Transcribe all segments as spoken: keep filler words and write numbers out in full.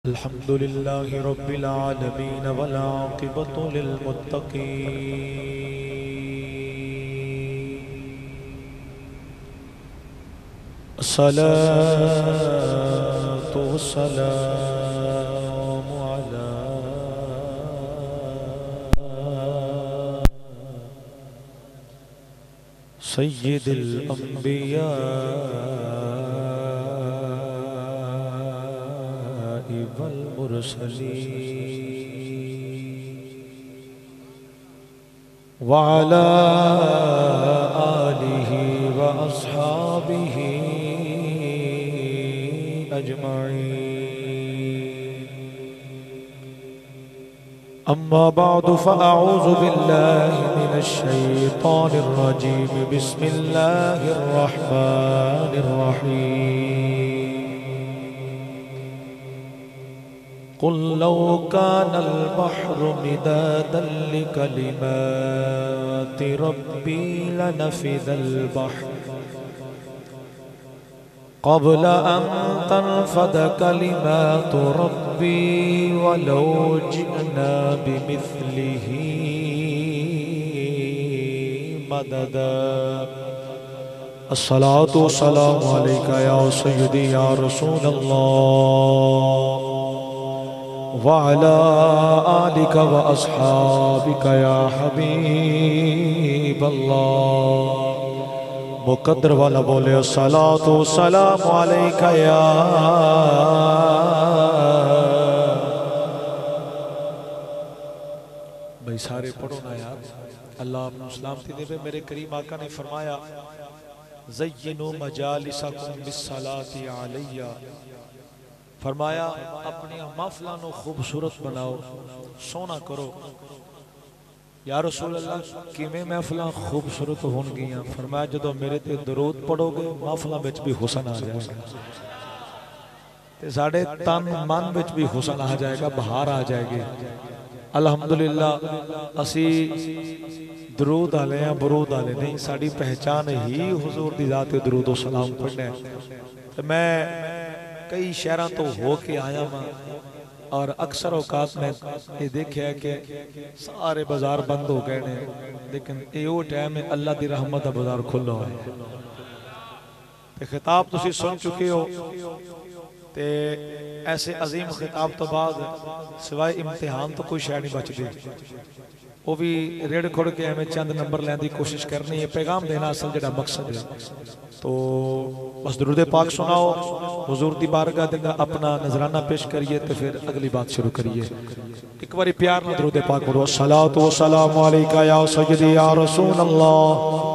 الحمد لله رب العالمين والعاقبة للمتقين الصلاة والسلام على سيد الأنبياء والمرسلين وعلى آله وأصحابه أجمعين أما بعد فأعوذ بالله من الشيطان الرجيم بسم الله الرحمن الرحيم قل لو كان البحر مدادا لكلمات ربي لنفذ البحر قبل أن تنفذ كلمات ربي ولو جئنا بمثله مددا الصلاة والسلام عليك يا سيدي يا رسول الله وعلى آلك وأصحابك يا حبيب الله مقدر والا بولے الصلاة والسلام عليك يا بھائی سارے پڑھو نا یار اللہ اپنا سلامتی دے پہ میرے کریم آقا نے فرمایا زینوا مجالسکم بالصلاة علیہ فرمایا اپنی محفلوں کو خوبصورت بناؤ سونا کرو یا رسول اللہ کیویں محفلاں خوبصورت ہون گیاں فرمایا جدو میرے تے درود پڑھو گے محفلاں وچ بھی حسن آ جائے گا تے ساڈے تن من وچ بھی حسن آ جائے گا بہار آ جائے گی الحمدللہ اسی درود آلے ہیں برود آلے نہیں ساڑی پہچان ہی حضور دی ذات درود و سلام پڑھنے میں کئی شہران تو ہو کے آیا ماں اور اکثر اوقات میں یہ دیکھے ہے کہ سارے بازار بند ہو گئے ہیں لیکن یہ وہ ٹائم ہے اللہ دی رحمت بازار کھلو ہے خطاب تسی سن چکے ہو تے ایسے عظیم خطاب تو بعد سوائے امتحان تو کوئی شہر نہیں بچ دی وہ بھی ریڑ کھوڑ کے ہمیں چند نمبر لین دی کوشش کرنی ہے پیغام دینا اصل جڑا مقصد ہے تو بس درود پاک سناؤ حضور دی بارگاہ دینا اپنا نظرانہ پیش کریے تو پھر اگلی بات شروع کریے ایک باری پیار نہ درود پاک کرو الصلاة والسلام علیکہ یا سیدی یا رسول اللہ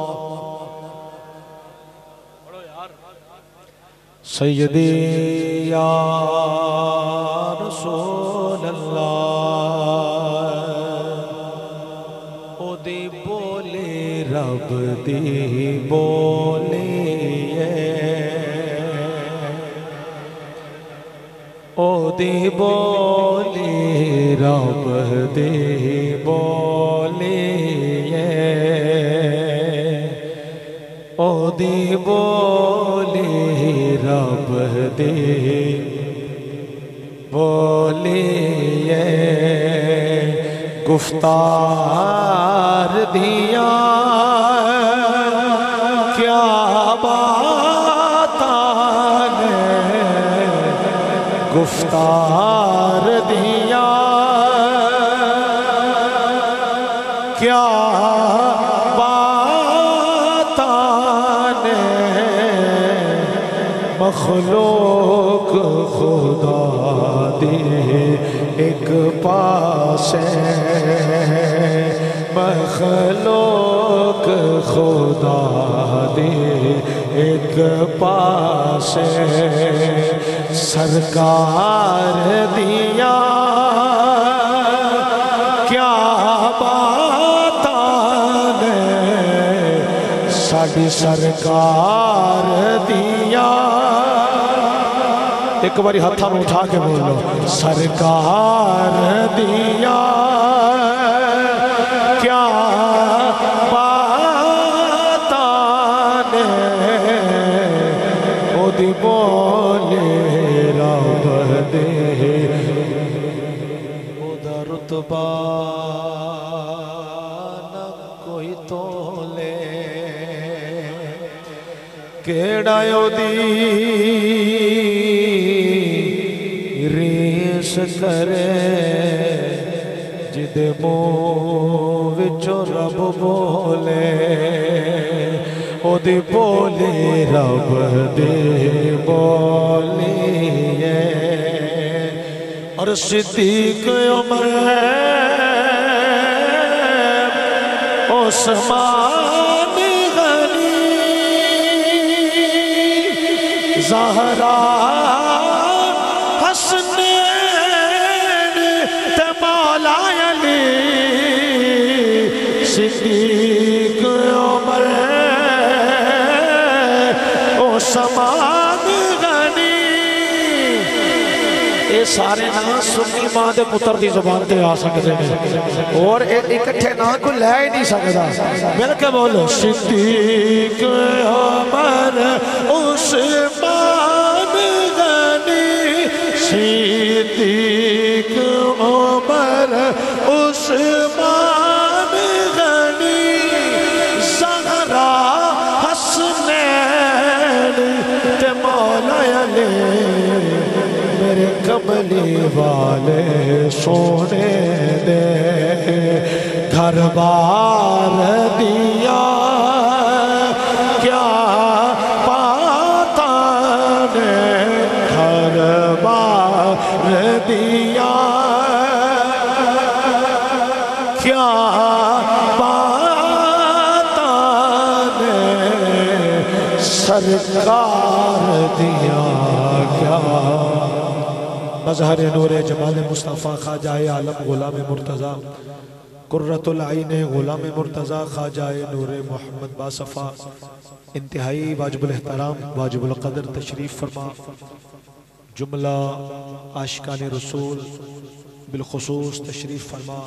سیدی یا رسول اللہ او دی بولے رب دی بولے او دی بولی رب دی بولی او دی بولی رب دی بولی گفتار دیا کیا باتاں گفتار دیا کیا باتاں مخلوق خدا دی ایک پاس مخلوق خدا دی ایک پاس سرکار دیا کیا باتاں ساڑی سرکار دیا ایک باری ہتھاں میں اٹھا کے بولو سرکار دیا کیا باتاں او دی بولے رب دے رتبہ نہ کوئی تولے کیڑا یودی ریس کرے جدے منہ وچوں رب بولے او دی بولی رب دی بولی ہے اور صدیق عمر عثمان غنی زہرا حسنین تے مولا علی صدیق عمر عثمان غنی اے سارے نام سنی ماں دے پتر دی زبان تے آ سکتے ہیں اور اکٹھے نام کو لے ہی نہیں سکتا مل کے بولو صدیق عمر عثمان غنی صدیق عمر عثمان غنی زہرا حسنین تے مولا علی میرے کملی والے سونے دے گھر بار دیا کیا پاتا نے گھر بار دیا کیا پاتا نے سرکار دیا کیا مظہر نور جمال مصطفیٰ خواجہ عالم غلام مرتضیٰ قرۃ العین غلام مرتضیٰ خواجہ نور محمد باصفا انتہائی واجب الاحترام واجب القدر تشریف فرما جملہ عاشقان رسول بالخصوص تشریف فرما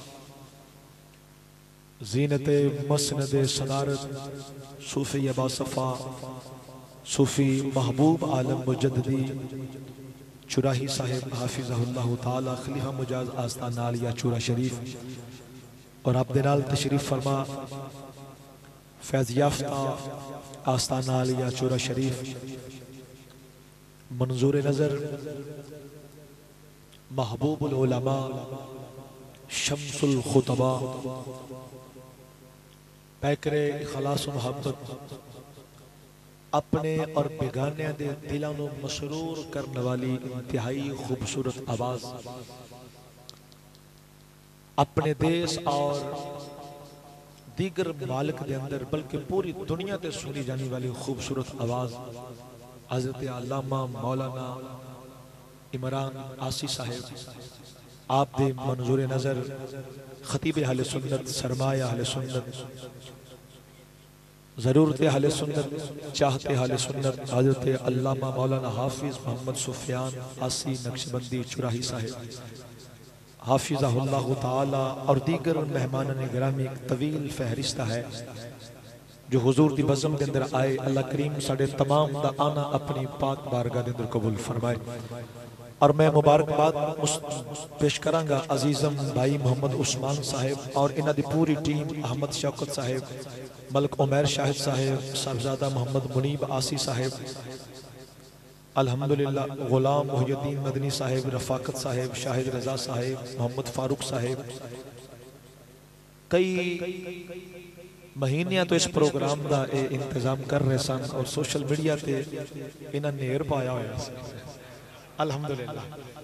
زینت مسند صدارت صوفی باصفا صوفی محبوب عالم مجددی چراہی صاحب حافظہ اللہ تعالی خلیفہ مجاز آستان عالیہ چورا شریف اور آپ دنال تشریف فرما فیض یافتہ آستان عالیہ چورا شریف منظور نظر محبوب العلماء شمس الخطبہ پیکر اخلاص و محبت اپنے اور بیگانے دے دلانو مسرور کرنے والی انتہائی خوبصورت آواز اپنے دیس اور دیگر ممالک دے اندر بلکہ پوری دنیا تے سنی جانی والی خوبصورت آواز حضرت علامہ مولانا عمران آسی صاحب آپ دے منظور نظر خطیب اہل سنت سرمایہ اہل سنت ضرورت اہل سنت چاہتے اہل سنت حضرت علامہ مولانا حافظ محمد سفیان آسی نقشبندی چراہی صاحب حافظہ اللہ تعالی اور دیگر مہمانان گرامی ایک طویل فہرستہ ہے جو حضور دی بزم کے اندر آئے اللہ کریم ساڑھے تمام دا آنا اپنی پاک بارگاہ دے اندر قبول فرمائے اور میں مبارکباد پیش کرانگا عزیزم بھائی محمد عثمان صاحب اور انہ دی پوری ٹیم احمد شوکت صاحب ملک عمیر شاہد صاحب صاحبزادہ محمد منیب آسی صاحب الحمدللہ غلام محی الدین مدنی صاحب رفاقت صاحب شاہد رضا صاحب محمد فاروق صاحب کئی مہینیاں تو اس پروگرام دا اے انتظام کر رہے سن اور سوشل میڈیا تے انہاں نیر پایا ہویا سی الحمدللہ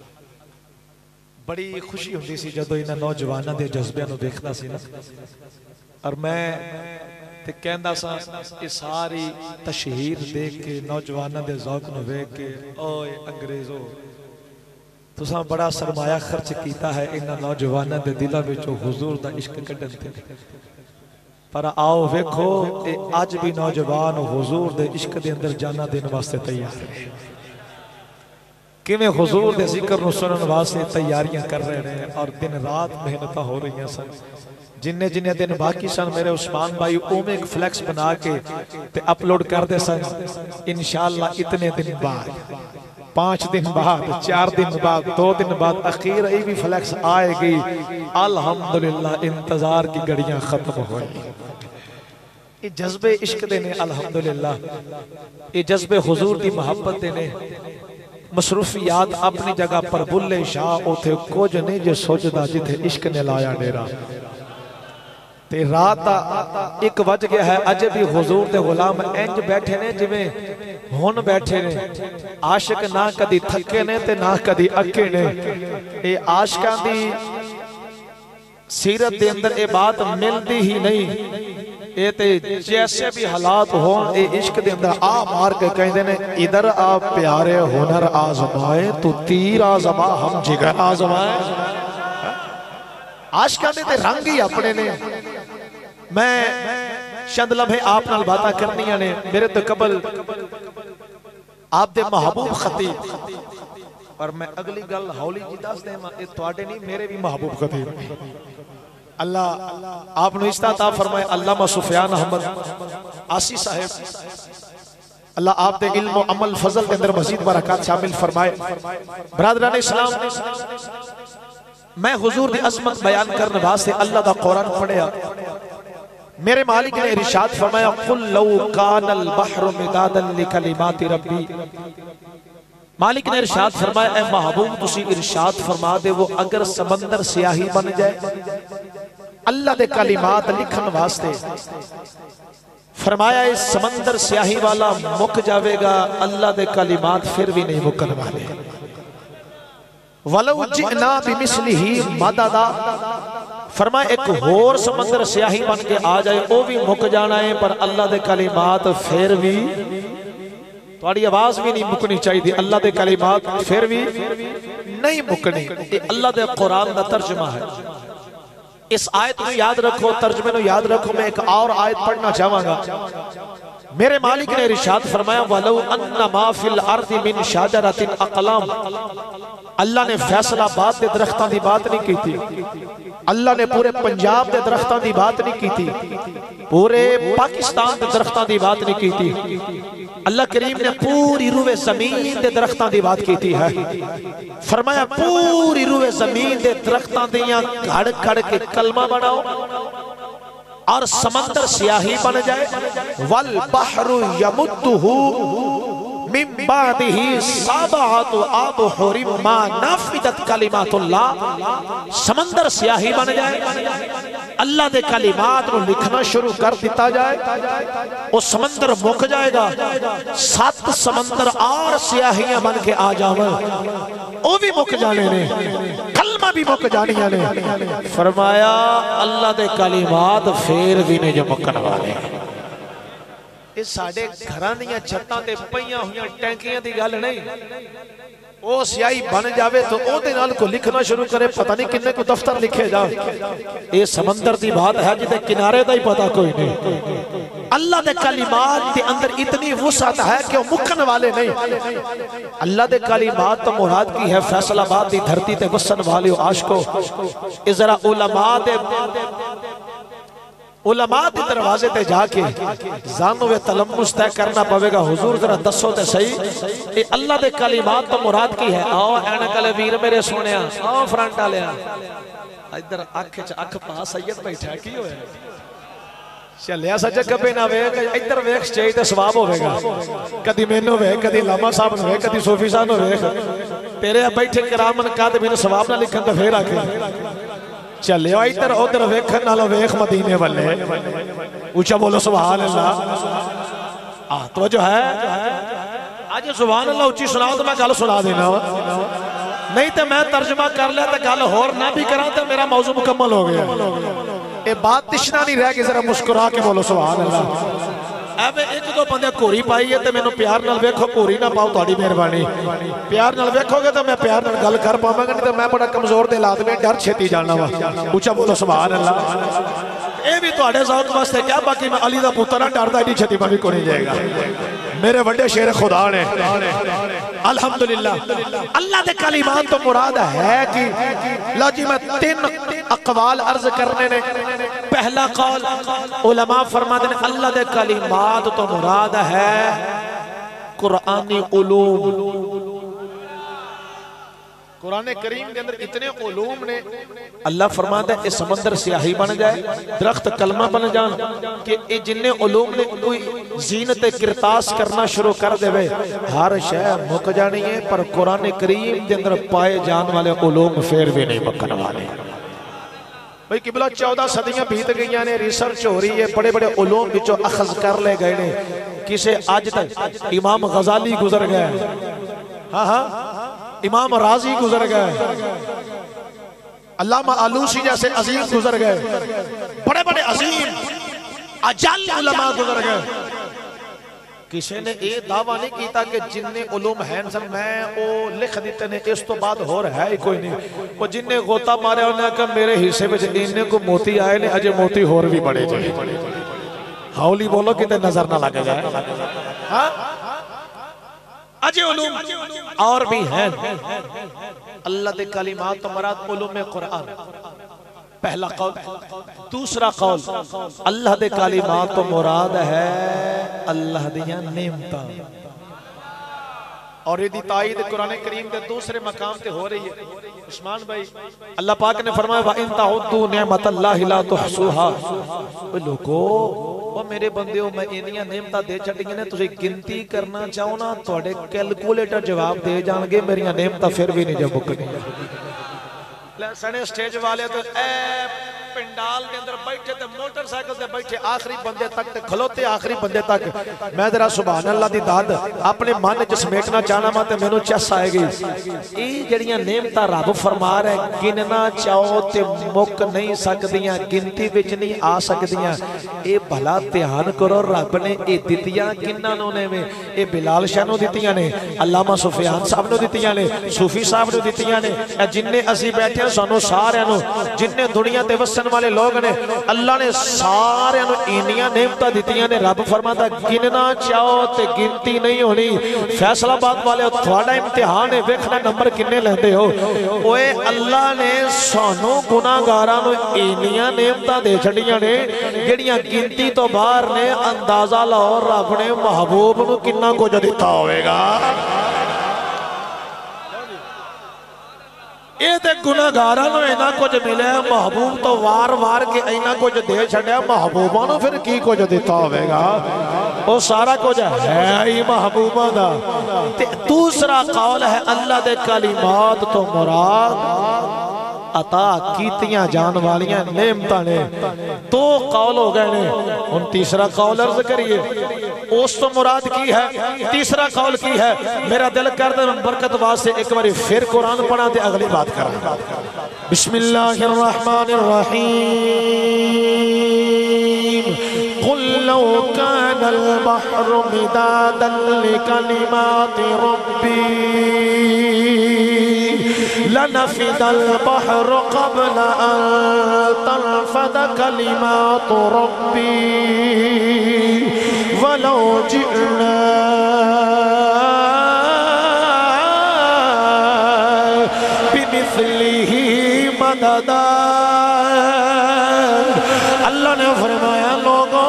بڑی خوشی ہوندی سی جدو انہاں نوجوانہ دے جذبے نو دیکھنا سی نا اور میں تے کہندہ سا اس ساری تشہیر دیکھ کے نوجوانہ دے ذوق نو دیکھ کے اوئے انگریزو تو ساں بڑا سرمایہ خرچ کیتا ہے انہاں نوجوانہ دے دلہ بچو حضور دا عشق کڈن تے پر آؤ ویکھو اے آج بھی نوجوان حضور دے عشق دے اندر جانا دین واسطے تیار ہے کہ میں حضور دے ذکر نو سنن واسطے تیاریاں کر رہے ہیں اور دن رات محنتہ ہو رہی ہیں سن جنہیں جنہیں دن باقی سن میرے عثمان بھائی اوم ایک فلیکس بنا کے تے اپلوڈ کر دے سن انشاءاللہ اتنے دن بعد پانچ دن بعد چار دن بعد دو دن بعد اخیر ای بھی فلیکس آئے گی الحمدللہ انتظار کی گھڑیاں ختم ہوئی یہ جذبے عشق دینے الحمدللہ یہ جذبے حضور دی محبت دینے مصروفیات اپنی جگہ پر بلے شاہ اوتھے کچھ نہیں جو سوچدا جتھے عشق نے لایا ڈیرا تے رات ایک وج گیا ہے اجے بھی حضور دے غلام انج بیٹھے نے جویں ہن بیٹھے نے عاشق نہ کدی تھکے نے تے نہ کدی اکے نے اے عاشقاں دی سیرت دے اندر اے بات ملدی ہی نہیں اے تے جیسے بھی حالات ہون اے عشق دے اندر آ مار کے کہندے نے ادھر آ پیارے ہنر آزمائے تو تیر آزما ہم جگر آزمائے عاشقاں دے تے رنگ ہی اپنے نے میں چند لمحے آپ نال باتاں کرنیاں نے میرے تو قبل آپ دے محبوب خطیب اور میں اگلی گل ہولی جی دس دے اے تواڈے نہیں میرے بھی محبوب خطیب اللہ آپ نے استعطا فرمائے علامہ سفیان احمد آسی صاحب اللہ آپ دے علم و عمل فضل کے اندر مزید برکات شامل فرمائے برادران اسلام میں حضور دی عظمت بیان کرنے واسطے اللہ دا قرآن پڑھیا میرے مالک نے ارشاد فرمایا قل لو کان البحر مدادا لکلمات ربی مالک نے ارشاد فرمایا اے محبوب تسی ارشاد فرما دے وہ اگر سمندر سیاہی بن جائے اللہ دے کلمات لکھن واسطے فرمایا اس سمندر سیاہی والا مک جاوے گا اللہ دے کلمات پھر بھی نہیں مکن والے وَلَوْ جِئْنَا بِمِثْلِهِ مَدَدًا فرمایا ایک اور سمندر سیاہی بن کے آ جائے وہ بھی مک جانا ہے پر اللہ دے کلمات پھر بھی تھوڑی آواز بھی نہیں مکنی چاہیے اللہ دے کلمات پھر بھی نہیں مکنی یہ اللہ دے قرآن دا ترجمہ ہے اس آیت کو یاد رکھو ترجمے کو یاد رکھو میں ایک اور آیت پڑھنا چاہوں گا میرے مالک نے ارشاد فرمایا وَلَوْ أَنَّ مَا فِي الْأَرْضِ مِنْ شَجَرَةٍ أَقْلَامٍ اللہ نے فیصل آباد دے درختان دی بات نہیں کی تھی اللہ نے پورے پنجاب دے درختان دی بات نہیں کی تھی پورے پاکستان دے درختان دی بات نہیں کی تھی اللہ کریم نے پوری روح زمین دے درختان دی بات کی تھی ہے فرمایا پوری روح زمین دے درختان دیاں گھڑ گھڑ کے کلمہ بناؤ اور سمندر سیاہی بن جائے والبحر یمدہو من بعدہی سابعات آبحر ما نافدت کلمات اللہ سمندر سیاہی بن جائے اللہ دے کلمات کو لکھنا شروع کر دیتا جائے وہ سمندر مک جائے گا سات سمندر اور سیاہیاں بن کے آ جاؤں وہ بھی مک جانے نے کلمہ بھی مک جانیاں نے فرمایا اللہ دے کلمات پھر بھی نے جو مکن والے اس ساڑھے گھران دیاں چھتاں دے پئیاں ہویاں ٹینکیاں دی گل نہیں او سیاہی بن جاوے تو او دے نال کو لکھنا شروع کرے پتہ نہیں کنے کو دفتر لکھے جا اے سمندر دی بات ہے جتے کنارے دا ہی پتہ کوئی نہیں اللہ دے کلمات دے اندر اتنی وسعت ہے کہ وہ مکن والے نہیں اللہ دے کلمات تو مراد کی ہے فیصل آباد دی دھرتی تے وسن والے عاشقو اس ذرا علماء دے علماء دی دروازے تے جا کے زانو و تلمس تے کرنا پوے گا حضور ذرا دسو تے صحیح اے اللہ دے کلمات تو مراد کی ہے آؤ اینک علی ویر میرے سونیا آؤ فرنٹ آلیا ادھر اکھ چ اکھ پا سید بیٹھا کی ہوئے چلیا سا جگہ پہ نہ ویک ادھر ویک چاہیے تے ثواب ہوے گا کدی مینوں ویک کدی علامہ صاحب نو ویک کدی صوفی صاحب نو ویک تیرے بیٹھے کرامن کاتبین ثواب نہ لکھن تے پھر آکھے چلے ادھر ادھر ویکھن نالوں ویکھ مدینے والے اونچا بولو سبحان اللہ تو جو ہے آج سبحان اللہ اونچی سناؤ تو میں گل سنا دینا نہیں تو میں ترجمہ کر لیا تو گل ہور نہ بھی کراں تو میرا موضوع مکمل ہو گیا اے بات تشنا نہیں رہ گئی ذرا مسکرا کے بولو سبحان اللہ اے میں ایک دو بندے کوری پائی ہے تو میں پیار نال ویکھو کوری نہ پاؤ تہاڈی مہربانی پیار نال ویکھو گے تو میں پیار نال گل کر پاواں گا نہیں تو میں بڑا کمزور دل آدمی ڈر چھتی جانا وا اونچا بولو سبحان اللہ اے بھی تہاڈے ذوق واسطے کیا باقی میں علی دا پتر نہ ڈردا ایڈی چھتی میں بھی کوئی نہیں جائے گا میرے بڑے شیر خدا نے الحمدللہ اللہ دے کلمات تو مراد ہے کہ لا جی میں تین اقوال عرض کرنے نے پہلا قول علماء فرماتے ہیں اللہ دے کلمات تو مراد ہے قرآنی علوم قرآن کریم کے اندر اتنے علوم نے. اللہ فرماتا ہے اس سمندر سیاہی بن جائے، درخت کلمہ بن جان کہ اے جننے علوم نے کوئی زینت کرتاس کرنا شروع کر دے وے ہر شے مک جانی ہے، پر قرآن کریم کے اندر پائے جان والے علوم پھر بھی نہیں مکن والے. بھئی قبلہ چودہ صدیاں بیت گئی ہیں، ریسرچ ہو رہی ہے، بڑے بڑے علوم بچو اخذ کر لے گئے نے. کسے آج تک امام غزالی گزر گئے، ہاں ہاں امام رازی گزر گئے، علامہ آلوسی جیسے عظیم گزر گئے، بڑے بڑے عظیم اجل علماء گزر گئے. کسی نے یہ دعویٰ نہیں کیتا کہ جننے علوم ہیں سن میں وہ لکھ دیتے نے اس تو بعد ہو رہا ہے کوئی نہیں. وہ جننے غوطہ مارے انہیں کہا میرے حصے میں انہیں کو موتی آئے نے اجے موتی ہور بھی بڑے جائے. ہاؤلی بولو کتے نظر نہ لگے جائے. ہاں اجے علوم اور بھی ہیں. اللہ دے کلمات تو مراد علوم قرآن پہلا قول. دوسرا قول اللہ دے کلمات تو مراد ہے اللہ دیاں نعمتاں. اور یہ دی تائید قرآن کریم دے دوسرے مقام تے ہو رہی ہے. عثمان بھائی اللہ پاک نے فرمایا وَإِن تَعُدُّوا نِعْمَةَ اللَّهِ لَا تُحْصُوهَا. وہ لوگو وہ میرے بندیوں میں انیاں نعمتاں دے چھڑیں نے تجھے گنتی کرنا چاہو نا توڑے کیلکولیٹر جواب دے جان گے میریاں نعمتاں پھر بھی نہیں جب مکنی. سنے سٹیج والے تو اے پنڈال کے اندر بیٹھے تے موٹر سائیکل تے بیٹھے آخری بندے تک تے کھلوتے آخری بندے تک. میں ذرا سبحان اللہ دی داد اپنے من جس میٹنا چاہنا ماں تے مینوں چس آئے گی. ای جڑیاں نعمتاں رب فرما رہے گننا چاہو تے مک نہیں سکدیاں گنتی وچ نہیں آ سکدیاں. اے بھلا دھیان کرو رب نے اے دتیاں کناں نوں نے اے بلال شاہ نوں دتیاں نے، علامہ سفیان صاحب نوں دتیاں نے، صوفی صاحب نوں دتیاں نے. اے جننے اسی بیٹھے سانو سارے نوں جننے دنیا تے وسن والے لوگ نے اللہ نے سارے نوں انیاں نعمتاں دتیاں نے. رب فرماتا گننا چاہو تے گنتی نہیں ہونی. فیصل آباد والے تھوڑا امتحان ہے ویکھنا نمبر کنے لیندے ہو. اوے اللہ نے سانو گناہگاراں نوں انیاں نعمتاں دے چھڈیاں نے جڑیاں گنتی تو باہر نے. اندازہ لاؤ رب نے محبوب نوں کنا کچھ دتا ہوئے گا. یہ تے گناہگاراں نوں اینا کچھ ملے محبوب تو وار وار کے اینا کچھ دے چھڑیا محبوباں نوں پھر کی کچھ دیتا ہوئے گا. وہ سارا کچھ ہے ہی محبوباں دا. دوسرا قول ہے اللہ دے کلمات تو مراد عطا کیتیاں جان والیاں نعمتاں نے. دو قول ہو گئے نے. ان تیسرا قول عرض کریے اس تو مراد کی ہے. تیسرا قول کی ہے میرا دل کر دے برکت واسطے ایک باری پھر قرآن پڑھا دے اگلی بات کریں. بسم اللہ الرحمن الرحیم. قل لو كان البحر مدادا لكلمات ربي لنفد البحر قبل أن تنفد كلمات ربي ولو جئنا بمثله مددا. اللہ نے فرمایا لوگوں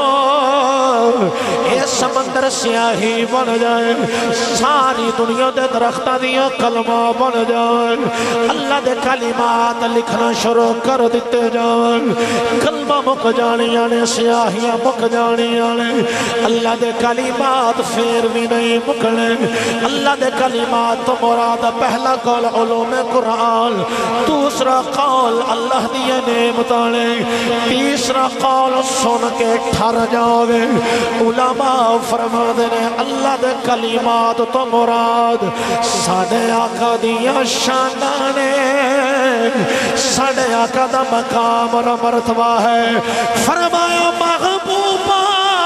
سمندر سیاہی بن جائے ساری دنیا دے درختہ دیا کلمہ بن جائے اللہ دے کلمات لکھنا شروع کر دیتے جائے کلمہ مک جانیاں نے سیاہیاں مک جانیاں نے اللہ دے کلمات پھر بھی نہیں مکنے. اللہ دے کلمات تو مراد پہلا قول علوم قرآن دوسرا قول اللہ دیے نعمتاں نے تیسرا قول سن کے ٹھر جاوے. علماء فرما دے اللہ دے کلمات تو مراد ساڑھے آقا دیا شانہ نے ساڑھے آقا دا مقام اور مرتبہ ہے. فرمایا محبوبہ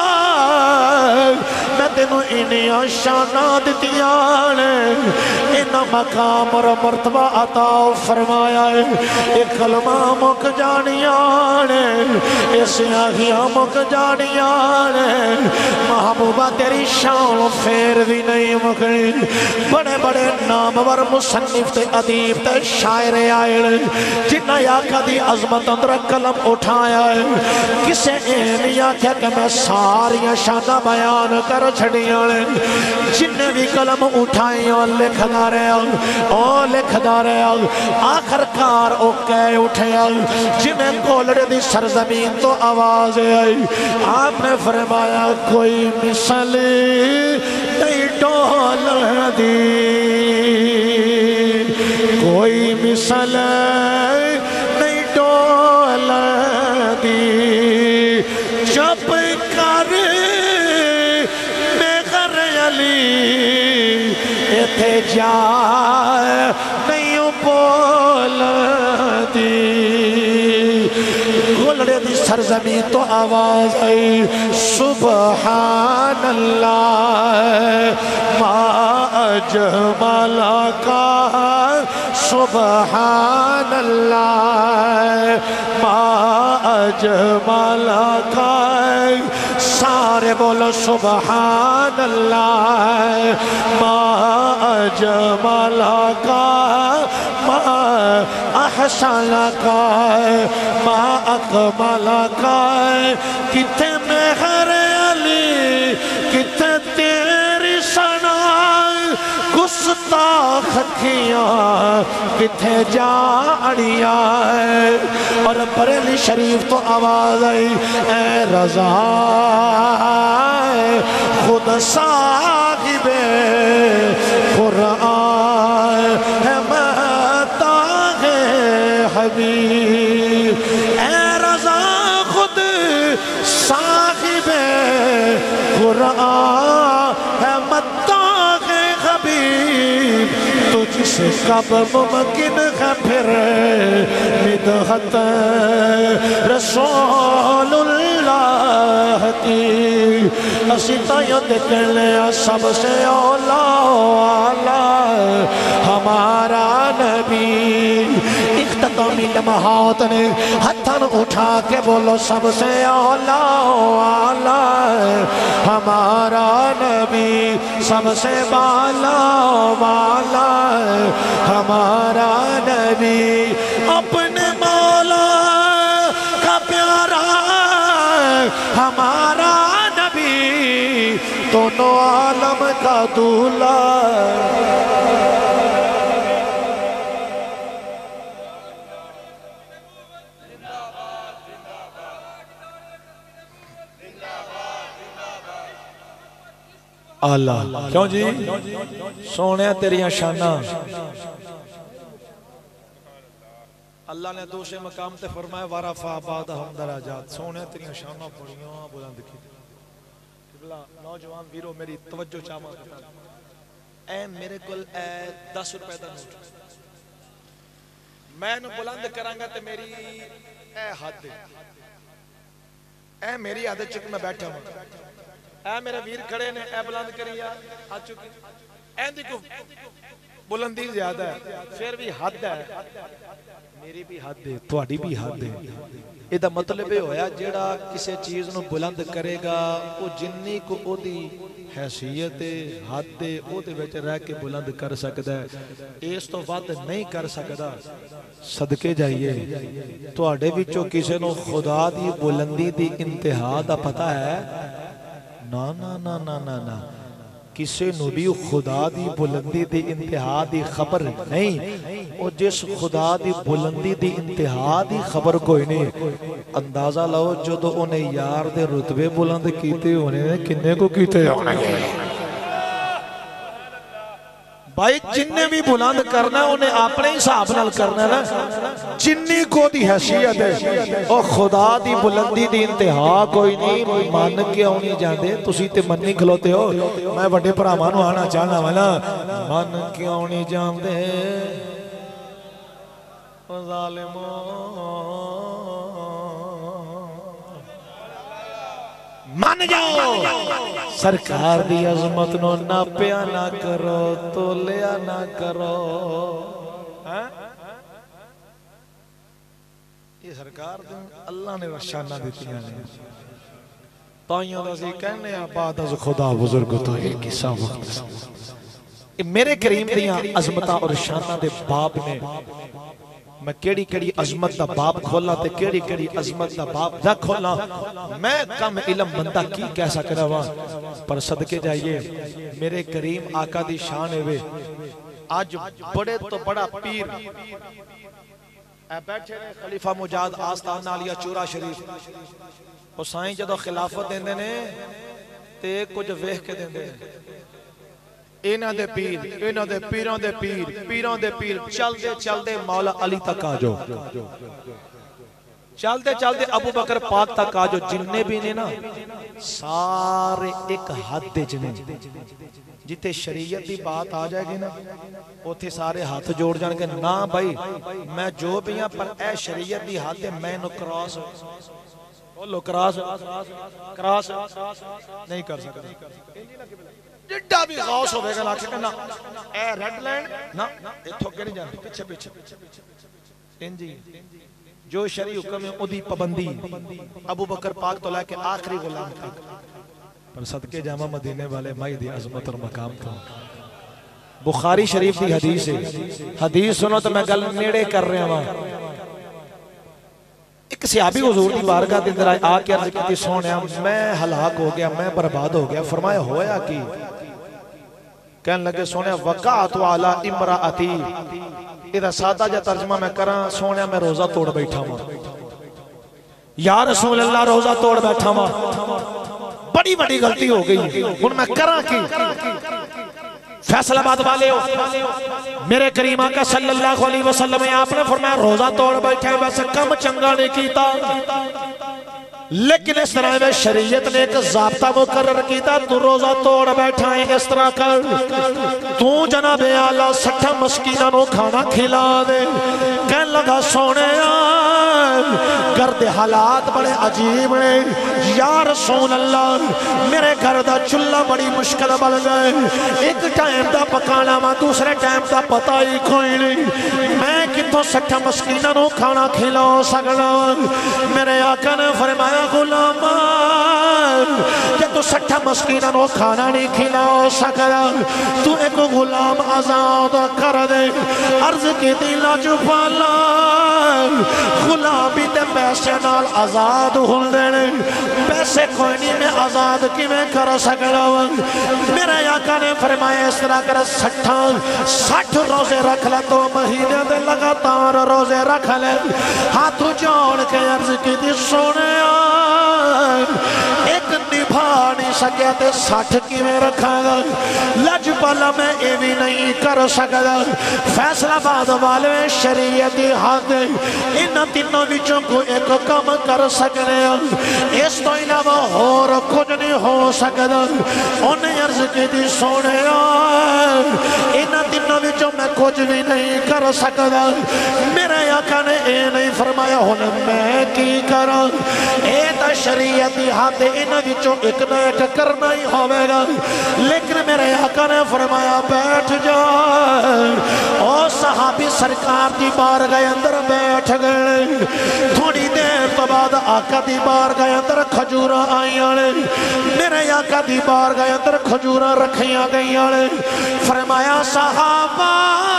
میں تینوں انہی شانہ دتیانے انہا مقام اور مرتبہ عطا فرمایا ہے. ایک کلمہ مک جانیانے اس آگیاں مک جانیانے محبوبہ تیری شان پھر بھی نہیں مکنے. بڑے بڑے نامور مصنف تے ادیب تے شاعر آئے جنہ آقا دی عظمت اندر قلم اٹھایا ہے کسے نہیں آکھیا کہ میں ساری شانہ بیان کر چھڑیاں جنہ بھی قلم اٹھائیں اور لکھ دا رہے اور لکھ دا رہے آخر کار او کہے اٹھے جنہیں کولڑ دی سرزمین تو آواز آئی آپ نے فرمایا کوئی مثل نہیں ڈول دی کوئی مثل نہیں ڈول دی چپ کر میں کر علی ایتھے جا نہیں بول دی گلڑے دی سرزمین تو آواز آئی سبحان اللہ ما اجمل کا سبحان اللہ ما اجمل کا سارے بولو سبحان اللہ ما اجمل کا ما احسن کا ما اکمل کا کتے مہر علی کتے تیری سنا گستاخ کھیاں کتے جاڑیاں اور بریلی شریف تو آواز آئی اے رضا خود صاحب قرآن ہے مطاغ حبیب اے رضا خود صاحب قرآن ہے مطاغ حبیب تجھ سے کب ممکن ہے پھر مدحت رسول اللہ کی اسیتا یاد کر لیا سب سے اولا والا ہمارا نبی اختتامی لمحات نے ہتھن اٹھا کے بولو سب سے اولا والا ہمارا نبی سب سے بالا والا ہمارا نبی اپنے مولا کا پیارا ہمارا نبی دونوں عالم کا دولہ اللہ کیوں جی سونے تیریاں شانہ اللہ نے دوسرے مقام تے فرمائے وَرَفَا بَعْدَهُمْ دَرَجَاتٍ سونے تیریاں شانہ پڑھیاں بلند کی نوجوان ویرو میری توجہ چاہما اے میرے کل اے دس روپے دا نوٹ میں نو بلند کرانگا تے میری اے حد دے اے میری عادت چک میں بیٹھا ہوں اے میرے ویر کھڑے نے اے بلند کریا آ چکی اے دیکھو بلندی زیادہ ہے پھر بھی حد ہے میری بھی حد ہے تواڈی بھی حد ہے یہ دا مطلب ہے ہویا جیڑا کسی چیز نو بلند کرے گا وہ جنی کو او دی حیثیت حد دے او دے وچ رہ کے بلند کر سکتا ہے اس تو ود نہیں کر سکتا صدقے جائیے تواڈے وچوں کسی نو خدا دی بلندی دی انتہا دا پتہ ہے نا نا نا نا نا نا کسی نو بھی خدا دی بلندی دی انتہا دی خبر نہیں اور جس خدا دی بلندی دی انتہا دی خبر کوئی نہیں اندازہ لو جو تو انہیں یار دے رتبے بلند کیتے ہونے کنے کو کیتے ہونے بھائی جننے بھی بلند کرنا ہے انہیں اپنے حساب نال کرنا ہے نا جننی کو دی حیثیت ہے اور خدا دی بلندی دی انتہا کوئی نہیں مان کے ہونی جاندے تسی تے مننی کھلوتے ہو میں بڑے پرامانو آنا چاہنا والا مان کے ہونی جاندے ظالموں مان جاؤ سرکار دی عظمت نو نہ پیا نہ کرو تو لیا نہ کرو یہ سرکار دی اللہ نے رشانہ دیتی ہیں تائیوں دا سی کہنے بعد از خدا بزرگ تو ایک کسا وقت میرے کریم دیاں عظمتہ اور شانہ دے باب نے میں کیڑی کیڑی عظمت دا باب کھولا تے کیڑی کیڑی عظمت دا باب نہ کھولا میں کم علم بندہ کی کہہ سکتا ہوا پر صدقے جائیے میرے کریم آقا دی شان ہے وے آج بڑے تو بڑا پیر اے بیٹھے نے خلیفہ مجاد آستان علیہ چورا شریف حسین جدو خلافت دیندے نے تے کچھ ویخ کے دیندے اینا دے پیر اینا دے پیران دے پیر پیران دے پیر چل دے چل دے مولا علی تک آجو چل دے چل دے ابو بکر پاک تک آجو جننے بھی نے نا سارے ایک حد دے جنے جتے شریعت دی بات آ جائے گی نا وہ تھے سارے ہاتھ جوڑ جان گے نا بھائی میں جو بھی ہیں پر اے شریعت دی حد دے میں نو کراس بولو کراس کراس نہیں کر سکتا جڈا بھی غوث ہوئے گا لاکھے کہنا اے ریڈ لینڈ نا اتھو کے نہیں جانا پیچھے پیچھے انجی جو شریع حکم ہے ادھی پابندی ابو بکر پاک تو لے کے آخری غلام تک پر صدقے جامع مدینے والے مائی دی عظمت اور مقام تھا بخاری شریف دی حدیث ہے حدیث سنو تو میں گل نیڑے کر رہے ہیں ایک صحابی حضور دی بارگاہ دے اندر آ کے عرض کی سونیا میں ہلاک ہو گیا میں برباد ہو گیا فرمایا ہویا کی کہنے لگے سونیا وقعت علی امرأتی ادھا سادہ جا ترجمہ میں کران سونیا میں روزہ توڑ بیٹھا ہوں یا رسول اللہ روزہ توڑ بیٹھا ہوں بڑی بڑی غلطی ہو گئی ان میں کران کی فیصلہ بات والے ہو میرے کریم آقا صلی اللہ علیہ وسلم آپ نے فرمایا روزہ توڑ بیٹھے ویسے کم چنگا نہیں کیتا لیکن اس طرح میں شریعت نے ایک ضابطہ مقرر کیتا تو روزہ توڑ بیٹھا ہے اس طرح کر تو جناب اعلیٰ سٹھا مسکینہ نو کھانا کھلا دے کہنے لگا سونے گرد حالات بڑے عجیب ہیں یا رسول اللہ میرے گھر دا چلہ بڑی مشکل بل گئے ایک ٹائم دا پکانا ماں دوسرے ٹائم دا پتہ ہی کوئی نہیں میں کتوں سٹھا مسکینہ نو کھانا کھلا سکنا میرے آقا نے فرمایا غلام کہ تو سٹھا مسکینہ نو کھانا نہیں کھلا سکنا تو ایک غلام آزاد کر دے عرض کی دیلا جو پالا غلامی تے پیسے نال آزاد ہون دینے پیسے کوئی نہیں میں آزاد کی میں کر سکنا میرے آقا نے فرمایا اس طرح کر سٹھا سٹھ روزے رکھ لے دو مہینے دے لگاتار روزے رکھ لے ہاتھ جوڑ کے عرض کی دی سونے ایک نبھا نہیں سکیا تے سٹھ کی میں رکھا گا لج پالا میں اے بھی نہیں کر سکتا فیصلہ بعد والے شریعتی حد ان تینوں بچوں کو ایک کم کر سکنے اس تو علاوہ اور کچھ نہیں ہو سکتا انہیں عرض کی دی سونے ان تینوں بچوں میں کچھ بھی نہیں کر سکتا میرے آقا نے اے نہیں فرمایا ہون میں کی کرا اے تا شریعتی حد ان بچوں ایک نہ ایک کرنا ہی ہوئے گا لیکن میرے آقا نے فرمایا بیٹھ جا اور صحابی سرکار دی بار گئے اندر بیٹھ گئے تھوڑی دیر تو بعد آقا دی بار گئے اندر کھجورہ آئی آنے میرے آقا دی بار گئے اندر کھجورہ رکھیاں گئی آنے فرمایا صحابہ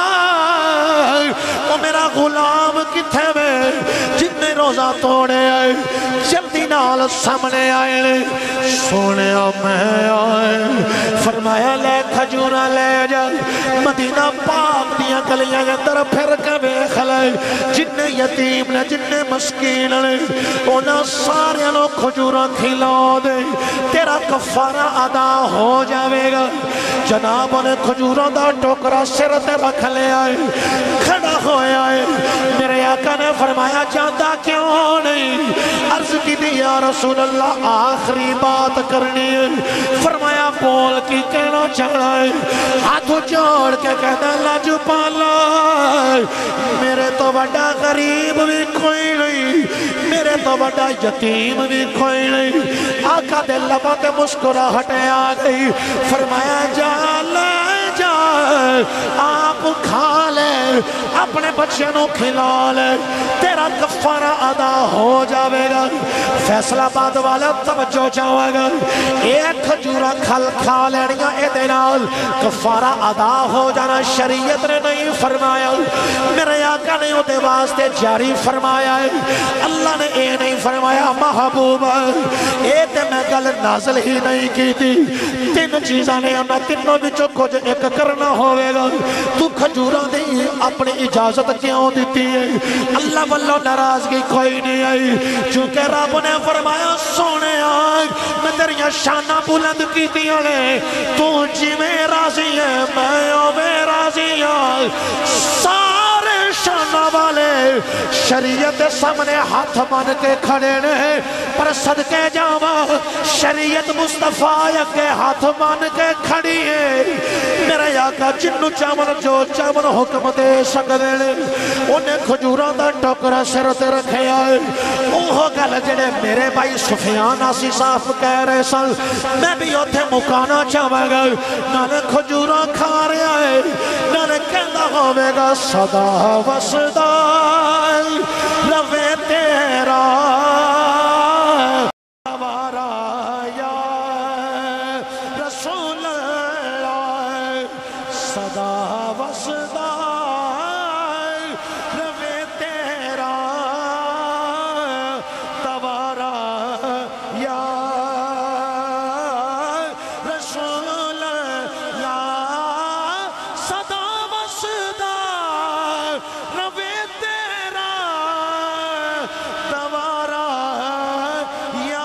وہ میرا غلام کتھے میں جتنے روزہ توڑے آئے جلدی نال سامنے آئے سونے میں آئے فرمایا لے کھجورہ لے جا مدینہ پاک دیا گلیاں اندر پھر کے بیخ لے جننے یتیم نے جننے مسکین نے انہاں سارے لوگ کھجورہ کھلا دے تیرا کفارہ ادا ہو جاوے گا جناب نے کھجورہ دا ٹوکرا سر تے رکھ لے آئے کھڑا ہوئے آئے میرے آقا نے فرمایا جاندہ کیوں نہیں عرض کی دی یا رسول اللہ آخری بات کرنی ہے فرمایا بول کی کہنا چاہا ہے ہاتھو جوڑ کے کہنا لاجو پالا میرے تو بڑا غریب بھی کوئی نہیں میرے تو بڑا یتیم بھی کوئی نہیں آقا دے لبا تے مسکرا ہٹے آ گئی فرمایا جا لے جا آپ کھا لے اپنے بچے نو کھلا لے تیرا کفارہ ادا ہو جاوے گا فیصلہ آباد والا توجہ چاہے گا ایک کھجورا کھل کھا لینیاں اے دینال کفارہ ادا ہو جانا شریعت نے نہیں فرمایا میرے آقا نے اُتے واسطے جاری فرمایا ہے اللہ نے اے نہیں فرمایا محبوب اے تے میں گل نازل ہی نہیں کی تھی تین چیزاں نے انہاں تینوں بچوں کچھ ایک کرنا ہوئے گا تو کھجورا دی اپنی اجازت کیوں دیتی ہے اللہ واللہ ناراضگی کوئی نہیں آئی چونکہ رب نے فرمایا سونے آئے میں تیریاں شانہ بلند کی دیا لے تو جی میں راضی ہے میں او میں راضی ہے سارے شانہ والے شریعت سامنے ہاتھ مان کے کھڑے نے پر صدقے جاما شریعت مصطفیٰ کے ہاتھ مان کے کھڑی ہے میرے آقا جنو چامن جو چامن حکم دے سکتے لے انہیں کھجوروں دا ٹوکرا سر تے رکھے آئے اوہ گل جڑے میرے بھائی سفیان آسی صاف کہہ رہے سن میں بھی اتھے مکانا چاہے گا نالے کھجوروں کھا رہے آئے نالے کہندہ ہوئے گا صدا وصدا روے تیرا دوارا یا رسول اللہ صدا وصدا روے تیرا دوارا یا رسول اللہ صدا وصدا روے تیرا دوارا یا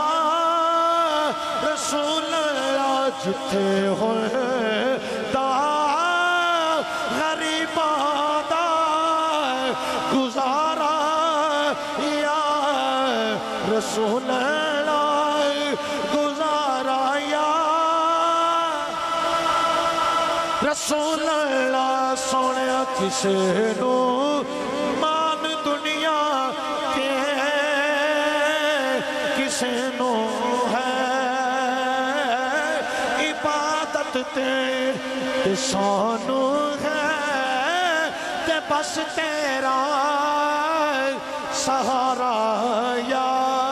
رسول اللہ جتے ہوئے دا غریباں دا گزارا یا رسول اللہ گزارا یا رسول اللہ سونے کسے نو مان دنیا کے کسے نو ہے عبادت تے سانو ہے تے بس تیرا سہارا یا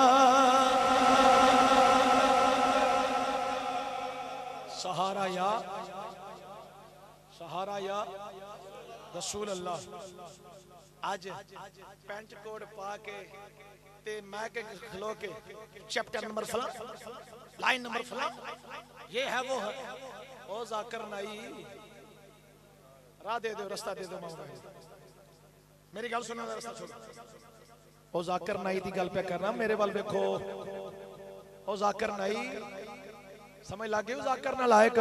سہارا یا سہارا یا رسول اللہ آج پینٹ کوڈ پا کے تے میں کے کھلو کے چیپٹر نمبر فلان لائن نمبر فلان یہ ہے وہ ہے او ذاکر نائی راہ دے دو رستہ دے دو مولا میری گل سننا دا رستہ چھوڑا او ذاکر نائی دی گل پہ کرنا میرے وال بیکھو او ذاکر نائی سمجھ لگے او ذاکر نہ لائق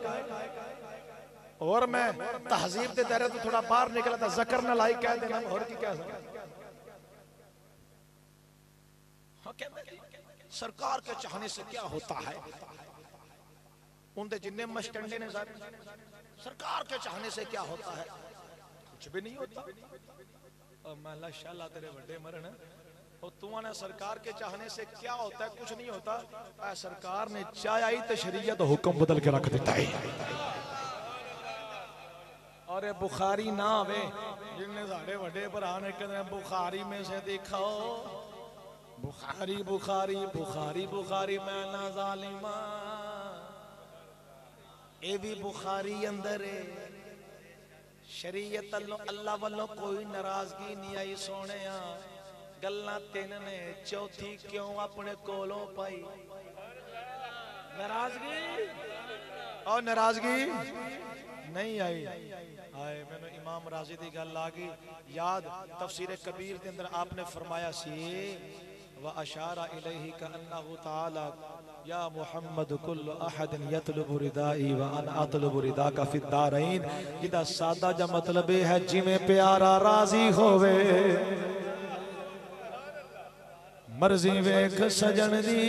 اور میں تحذیب دے دے رہے تو تھوڑا باہر نکلا تھا ذکر نہ لائق کہہ دینا اور کی کہہ سکتا سرکار کے چاہنے سے کیا ہوتا ہے ان دے جننے مشکنڈے نے سرکار کے چاہنے سے کیا ہوتا ہے کچھ بھی نہیں ہوتا اور میں اللہ شاءاللہ تیرے بڑے مرن اور تمہاں سرکار کے چاہنے سے کیا ہوتا ہے کچھ نہیں ہوتا اے سرکار نے چاہیا ہی تو شریعت حکم بدل کے رکھ دیتا ہے اور بخاری نہ ہوئے جن نے ساڑھے بڑے پر آنے کہتے ہیں بخاری میں سے دکھاؤ بخاری بخاری بخاری بخاری میں نہ ظالمہ اے بھی بخاری اندر ہے شریعت اللہ والوں کوئی ناراضگی نہیں آئی سونے گلنا تین نے چوتھی کیوں اپنے کولوں پائی ناراضگی اور ناراضگی نہیں آئی آئے میں نے امام راضی دی گل آگی یاد تفسیر کبیر کے اندر آپ نے فرمایا سی وَأَشَارَ إِلَيْهِ كَأَنَّهُ تَعَالَى یا محمد کل احد یطلب ردائی وَأَنْ أَطْلُبُ رِدَاكَ فِي الدَّارَيْن جدہ سادہ جا مطلب ہے جی میں پیارا راضی ہوئے مرضی ویک سجن دی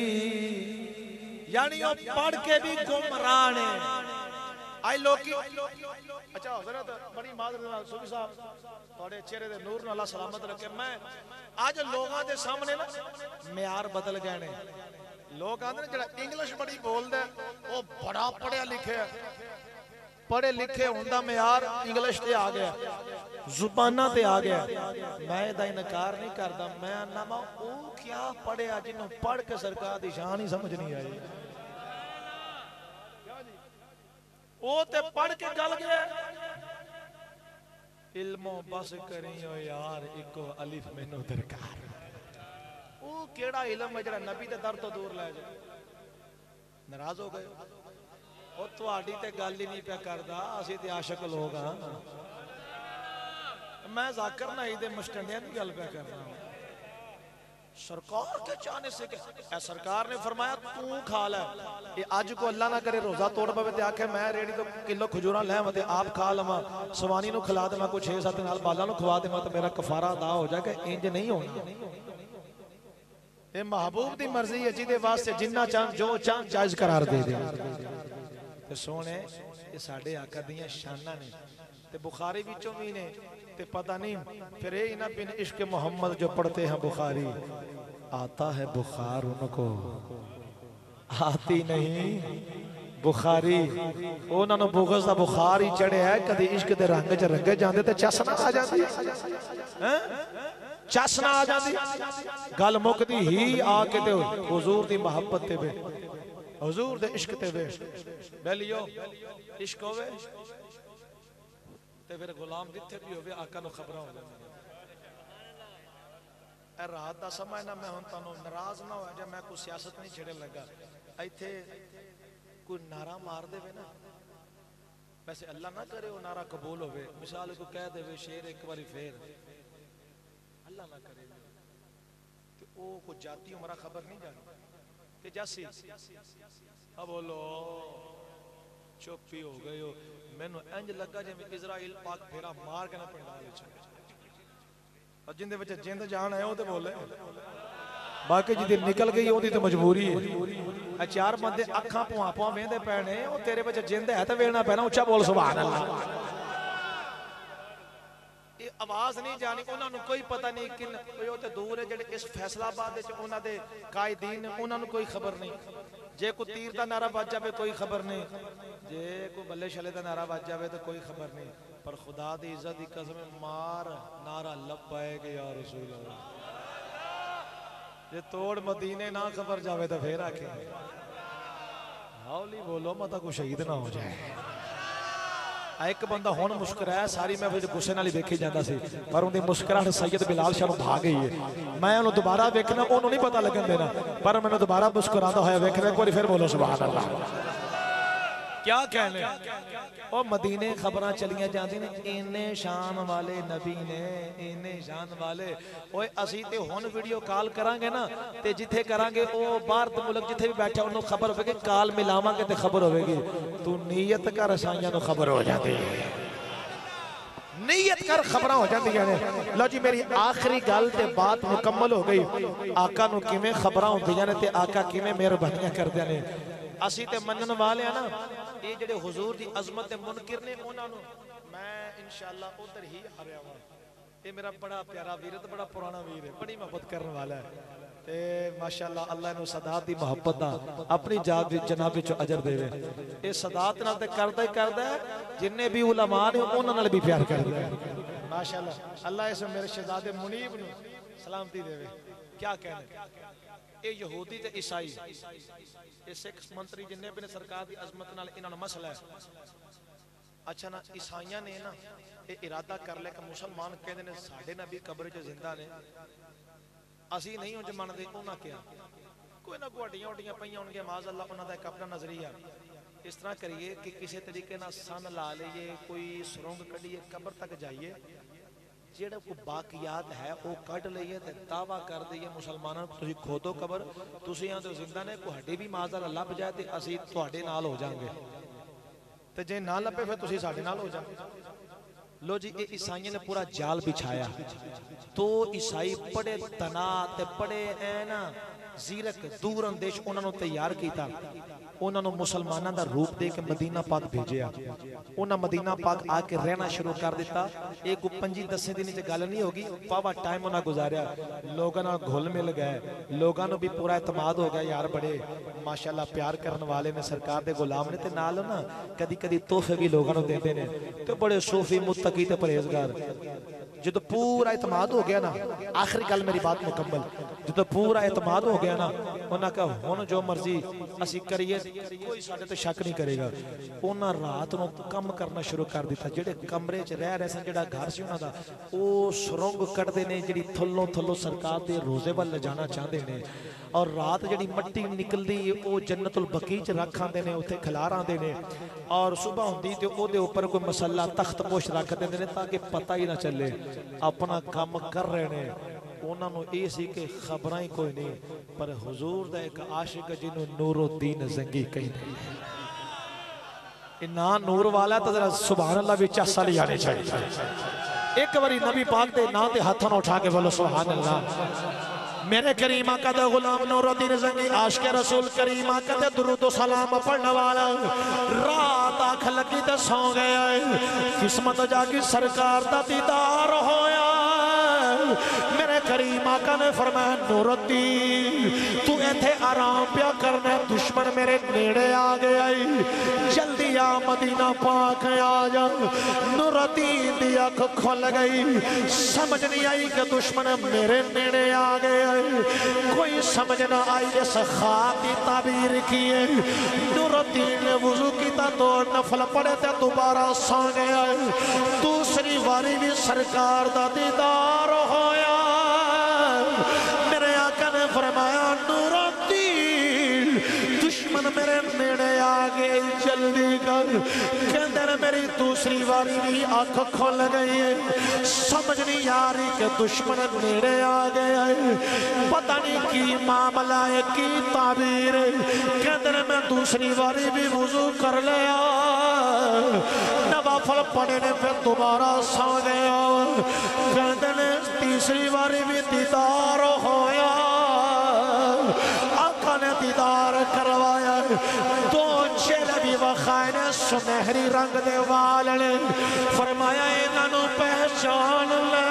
یعنی وہ پڑھ کے بھی گمرانے آئی لوگی اچھا حضرت بڑی معذرت صوفی صاحب تھوڑے چہرے دے نور نہ اللہ سلامت رکھے میں آج لوگاں دے سامنے نا معیار بدل گئے نے لوگ آندے نا جڑا انگلش بڑی بول دے وہ بڑا پڑھیا لکھے پڑھے لکھے ہوندہ معیار انگلش تے آ گیا زبانہ تے آ گیا میں دا انکار نہیں کردا میں نما او کیا پڑھیا جنہوں پڑھ کے سرکار دی شان ہی سمجھ نہیں آئی او تے پڑھ کے گل گیا علموں بس کریں ہو یار ایکو الف مینو درکار او کیڑا علم ہے جڑا نبی تے در تو دور لے جائے ناراض ہو گئے او تو آڈی تے گل ہی نہیں پہ کردا اسی تے عاشق لوگ ہاں میں ذاکر نہ ہی دے مشتنڈیاں دی گل پہ کر رہا ہوں سرکار کے چاہنے سے کہ اے سرکار نے فرمایا تو کھا لے یہ آج کو اللہ نہ کرے روزہ توڑ پہ تے آکھے میں ریڑی تو کلو کھجوراں لے متے آپ کھا لما سوانی نو کھلا دے میں کوئی چھ سات نال بالا نو کھوا دے میں تو میرا کفارہ ادا ہو جائے کہ انج نہیں ہونا یہ محبوب دی مرضی ہے جیدے واسطے جنہ چاند جو چاند جائز قرار دے دے تے سونے یہ ساڑھے آقا دیاں شانہ نے تے بخاری بچوں بھی نے تے پتہ نہیں پھر اے انہ بن عشق محمد جو پڑھتے ہیں بخاری آتا ہے بخار ان کو آتی نہیں بخاری انہوں نے بغض دا بخار ہی چڑھے ہے کدھی عشق دے رنگ چ رنگے جاندے تے چسنا آ جاندی چسنا آ جاندی گل مکدی ہی آ کے تے حضور دی محبت تے بے حضور دے عشق تے بے بیلیو عشق ہوئے تے پھر غلام جتھے بھی ہوئے آقا نو خبرہ ہو جائے اے رات دا سمجھ نہ میں ہونتا نو نراز نہ ہوئے جب میں کوئی سیاست نہیں چھڑے لگا ایتھے کوئی نعرہ مار دے وے نا ویسے اللہ نہ کرے وہ نعرہ قبول ہوئے مثال کو کہہ دے وے شیر ایک باری پھر اللہ نہ کرے کہ او کو جاتی ہمارا خبر نہیں جانا کہ جاسی اب بولو چوپی ہو گئے ہو میں نو انج لگا جے میں اسرائیل پاک پھیرا مار کے نہ پنڈالے چھوڑے اور جن دے بچے جند جان ہے وہ تے بولے باقی جی دن نکل گئی ہوتی تو مجبوری ہے چار بندے اکھاں پواں پواں ویندے پینے وہ تیرے بچے جند ہے تو وینا پینا اچھا بول سبحان اللہ یہ آواز نہیں جانی انہوں نے کوئی پتہ نہیں کن کوئی تے دور ہے جڑے اس فیصلہ آباد وچ انہاں دے قائدین انہوں نے کوئی خبر نہیں جے کو تیر دا نعرہ بج جاوے کوئی خبر نہیں جے کو بلے شلے دا نعرہ بج جاوے تو کوئی خبر نہیں پر خدا دی عزت دی قسم مار نعرہ لبیک یا رسول اللہ یہ توڑ مدینے نہ خبر جاوے تو پھر آکھیں حولی بولو مطا کو شہید نہ ہو جائے ایک بندہ ہون مسکرایا ساری میں پھر گسے نالی دیکھی جاندہ سی پر ان دی مسکراہ سید بلال شاہ بھا گئی ہے میں انہوں دوبارہ دیکھنا انہوں نہیں پتہ لگن دینا پر میں نے دوبارہ مسکراہ ہویا دیکھنے کوئی پھر بولو سبحان اللہ کیا کہنے او مدینے خبران چلیاں جاندی نے انہیں شان والے نبی نے انہیں شان والے اوہ اسی تے ہون ویڈیو کال کرانگے نا تے جتھے کرانگے او بارد ملک جتھے بھی بیٹھا انہوں خبر ہوئے گی کال ملاما کے تے خبر ہوئے گی تو نیت کا رسائیاں نو خبر ہو جاتی ہے نیت کر خبران ہو جاتی ہے لو جی میری آخری گل تے بات مکمل ہو گئی آقا نو کیمیں خبران ہو دیانے تے آقا کیمیں میرے بھنیاں کر دیانے اسی تے منن والے ہیں نا یہ جڑے حضور دی عظمت منکر نے انہاں نو میں انشاءاللہ ادھر ہی آ رہا ہوں یہ میرا بڑا پیارا ویر ہے بڑا پرانا ویر ہے بڑی محبت کرنے والا ہے تے ماشاءاللہ اللہ نے صدات دی محبت دا اپنی جناب وچ اجر دے وے اے صدات نال تے کردا ہی کردا ہے جننے بھی علماء نے انہاں نال بھی پیار کردا ہے ماشاءاللہ اللہ اس میرے شہزادے منیب نو سلامتی دے وے کیا کہنے اے یہودی تے عیسائی اے سکس منتری جننے اپنے سرکار دی عظمت نال انہاں مسئلہ ہے اچھا نا عیسائیاں نے نا اے ارادہ کر لے کہ مسلمان کہنے نے ساڑھے نبی قبر جو زندہ نے اسی نہیں ہوں جو مان دے انہاں کیا کوئی نہ کوئی اڈیاں اڈیاں پہیاں ان کے معاذ اللہ انہاں دا ایک اپنا نظریہ اس طرح کریے کہ کسی طریقے نہ سن لا لئیے کوئی سرونگ کڑیے قبر تک جائیے جیڑا کو باقیات ہے وہ کٹ لئیے تے دعویٰ کر دئیے مسلمانوں تسی کھودو قبر تسی یہاں تو زندہ نے کو ہڈی بھی معاذ اللہ لب جائے تے اسی توڑے نال ہو جائیں گے تے جے نہ لپے پھر تسی ساڑے نال ہو جائیں لو جی اے عیسائیوں نے پورا جال بچھایا تو عیسائی پڑے تنا تے پڑے اینا زیرک دور اندیش انہوں نے تیار کیتا انہوں نے مسلمانوں دا روپ دے کے مدینہ پاک بھیجیا انہوں مدینہ پاک آ کے رہنا شروع کر دیتا ایک پنجی دسیں دن سے گل نہیں ہوگی پاوا ٹائم انہوں گزاریا لوگوں نے گھل مل گئے لوگوں نے بھی پورا اعتماد ہو گیا یار بڑے ماشاءاللہ پیار کرنے والے نے سرکار دے غلام نے تے نال نا کدی کدی تحفے بھی لوگوں نے دیندے نے تے بڑے صوفی متقی تے پرہیزگار جدو پورا اعتماد ہو گیا نا آخری گل میری بات مکمل جدو پورا اعتماد ہو گیا نا انہوں نے کہا ہون جو مرضی اسی کریے کوئی ساڑھے تو شک نہیں کرے گا انہوں رات نو کم کرنا شروع کر دیتا جڑے کمرے چ رہ رہے سن جڑا گھر سی انہوں دا او سرنگ کٹ دینے جڑی تھلوں تھلوں سرکار دے روزے وال جانا چاہتے ہیں اور رات جڑی مٹی نکل دی او جنت البقیع چ رکھ آندے نے اوتھے کھلار آندے نے اور صبح ہوندی تے او دے اوپر کوئی مسلح تخت پوش رکھ دیندے نے تاکہ پتہ ہی نہ چلے اپنا کام کر رہے نے انہوں نے یہ سی کہ خبریں کوئی نہیں پر حضور دا ایک عاشق جنہوں نور الدین زنگی کہیں نہیں نام نور والا تو ذرا سبحان اللہ بھی چاسا لے جانے چاہیے ایک باری نبی پاک دے نا دے ہاتھوں اٹھا کے بولو سبحان اللہ میرے کریم آقا دے غلام نور الدین زنگی عاشق رسول کریم آقا دے درود و سلام پڑھنے والا رات آنکھ لگی تے سو گیا قسمت جاگی سرکار دا دیدار ہویا میرے کریم آقا نے فرمایا نور الدین تو ایتھے آرام پیا کرنے دشمن میرے نیڑے آ گیا جلدی آ مدینہ پاک آ جا نور الدین دی آنکھ کھل گئی سمجھ نہیں آئی کہ دشمن میرے نیڑے آ گیا کوئی سمجھ نہ آئی اس خواب کی تعبیر کیے نور الدین نے وضو کیتا تو نفل پڑے تے دوبارہ سو گیا دوسری واری بھی سرکار دا دیدار ہویا میرے آقا نے فرمایا نور الدین دشمن میرے نیڑے آگے جلدی کر کہندر میری دوسری واری بھی آنکھ کھول گئی ہے سمجھ نہیں آ رہی کہ دشمن نیڑے آگے ہے پتہ نہیں کی معاملہ ہے کی تعبیر ہے کہندر میں دوسری واری بھی وضو کر لیا نوافل پڑھے نے پھر دوبارہ سو گیا کہندر نے تیسری واری بھی دیدار ہویا آقا نے دیدار کروایا دو چیلے بھی وخائے نے سنہری رنگ دے والے فرمایا انہوں پہچان لے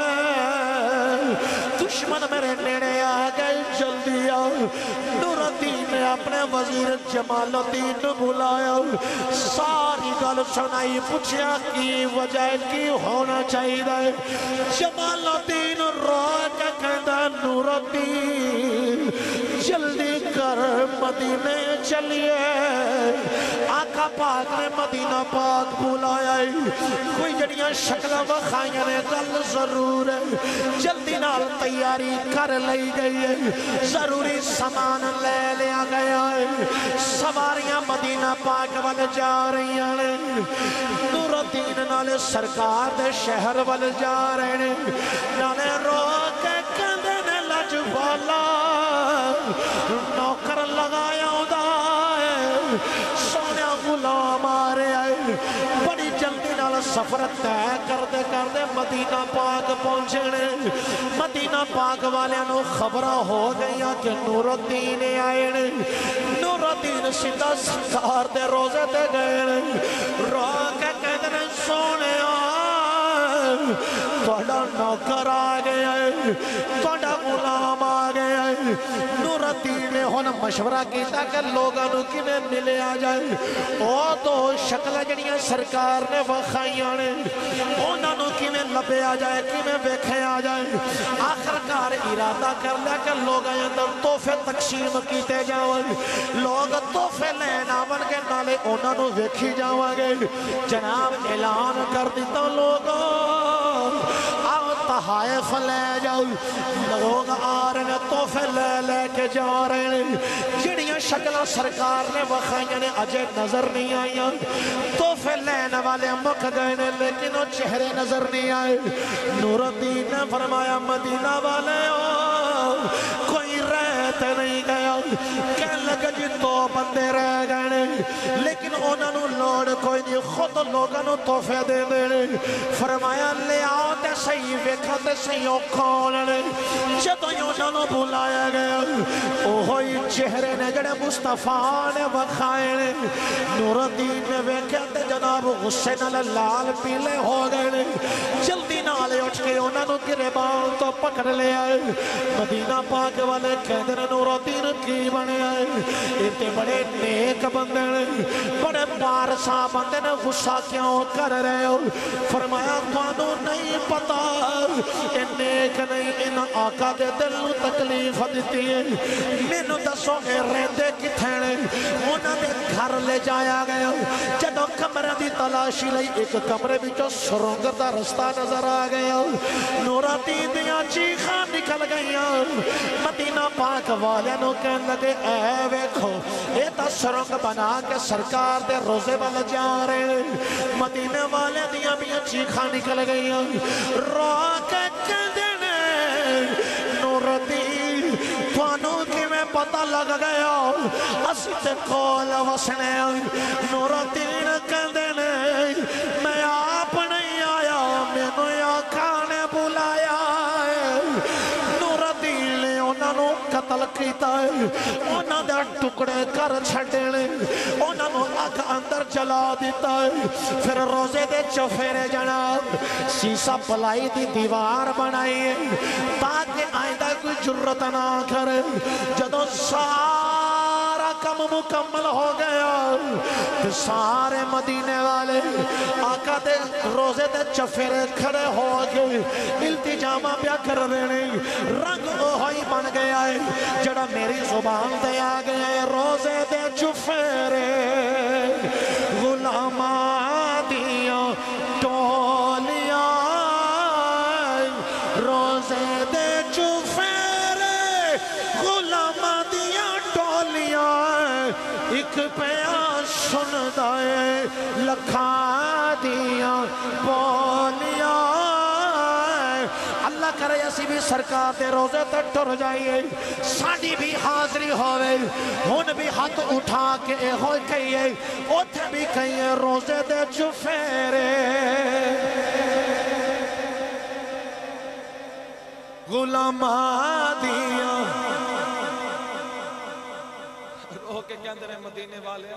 دشمن میرے نیڑے آگئے جلدی آ نور الدین نے اپنے وزیر جمال الدین بلایا ساری گل سنائی پوچھیا کی وجہ کی ہونا چاہیے جمال الدین رو کے کہتا نور الدین جلدی کر مدینے چلیے آقا پاک نے مدینہ پاک بلایا کوئی جڑیاں شکلہ وخائیاں نے گل ضرور ہے جلدی نال تیاری کر لئی گئی ہے ضروری سامان لے لیا گیا ہے سواریاں مدینہ پاک وال جا رہی ہیں نور الدین نالے سرکار دے شہر وال جا رہے ہیں نالے رو کے کندے نے لج والا نوکر لگایا ہوتا ہے سونے غلام آ رہے آئے بڑی جلدی نال سفر طے کردے کردے مدینہ پاک پہنچے مدینہ پاک والے نو خبرہ ہو گیا کہ نور الدین آئے نور الدین سیدھا سرکار دے روزے دے گئے رو کے کہتے ہیں سونے توڑا نوکر آ گیا ہے توڑا غلام آ گیا ہے نور الدین نے ہون مشورہ کیتا کہ لوگانو کی میں ملے آ جائے او تو شکل جنیاں سرکار نے وخائیاں نے انہوں کی میں لبے آ جائے کی میں بیکھے آ جائے آخرکار ارادہ کر لیا کہ لوگ آئیں در توفے تقسیم کیتے جاؤں لوگ توفے لینا بن کے نالے انہوں ویکھی جاؤں گے جناب اعلان کر دیتا لوگوں آؤ تحائف لے جاؤ لوگ آ رہے ہیں توفے لے لے کے جا رہے ہیں جڑیاں شکلہ سرکار نے وخائیاں نے اجے نظر نہیں آئیاں توفے لینے والے مک گئے نے لیکن وہ چہرے نظر نہیں آئے نور الدین نے فرمایا مدینہ والے ہو کوئی رہتے نہیں گیا کہنے لگا جی دو بندے رہ گئے لیکن انہوں نے لوڑ کوئی نہیں خود لوگوں نے توفے دے دے فرمایا لے آؤ تے صحیح ویکھا تے صحیح کھول نے جدو انہوں نے بلایا گیا اوہی چہرے نے جڑے مصطفیٰ نے وکھائے نے نور الدین نے ویکھے تے جناب غصے نال لال پیلے ہو گئے جلدی نالے اٹھ کے انہاں نوں گریبان تو پکڑ لے آئے مدینہ پاک والے کہندے نے نور الدین کی بنے آئے اتے بڑے نیک بندے نے بڑے بارسا بندے نے غصہ کیوں کر رہے ہو فرمایا تانوں نہیں پتا اے نیک نہیں ان آقا دے دل نوں تکلیف دیتی ہے مینوں دسو اے رہندے کتھے نے انہاں دے گھر لے جایا گیا جدوں کمرے دی تلاشی لئی ایک کمرے وچوں سرنگ دا رستہ نظر آ گیا نور الدین دیاں چیخاں نکل گئیاں مدینہ پاک والے نوں کہن لگے اے ویکھو اے تا سرنگ بنا کے سرکار دے روزے وال جا رہے مدینے والے دیاں بھی چیخاں نکل گئیاں رو کے کہندے نے نور الدین تھانوں کی میں پتہ لگ گیا اسی تے کول وسنے نور الدین کہندے نے میں آپ نہیں آیا مینوں آقا نے بلایا نور الدین نے انہاں نوں قتل کیتا ہے انہاں دے ٹکڑے کر چھڈے نے انہاں نوں اگ اندر جلا دیتا ہے پھر روزے دے چوفیرے جناب سیسا پلائی دی دیوار بنائی ہے تاکہ آئندہ کوئی جرت نہ کرے جدوں سارا کم مکمل ہو گیا پھر سارے مدینے والے آقا دے روزے دے چوفیرے کھڑے ہو گئے التجامہ پیا کر رہے رنگ وہی بن گیا ہے جڑا میری زبان دے آ گیا ہے روزے دے چوفیرے غلاماں دیاں ٹولیاں روزے دے چوفیرے غلاماں دیاں ٹولیاں ایک پیاں سن دائے لکھاں دیاں بولیاں اللہ کرے اسی بھی سرکار دے روزے تک ٹر جائیے ساڑی بھی حاضری ہوئے ہن بھی ہاتھ اٹھا کے ہوئے کہیے اوتھے بھی کہیے روزے دے چوفیرے غلاماں دیاں رو کے کہندے نے مدینے والے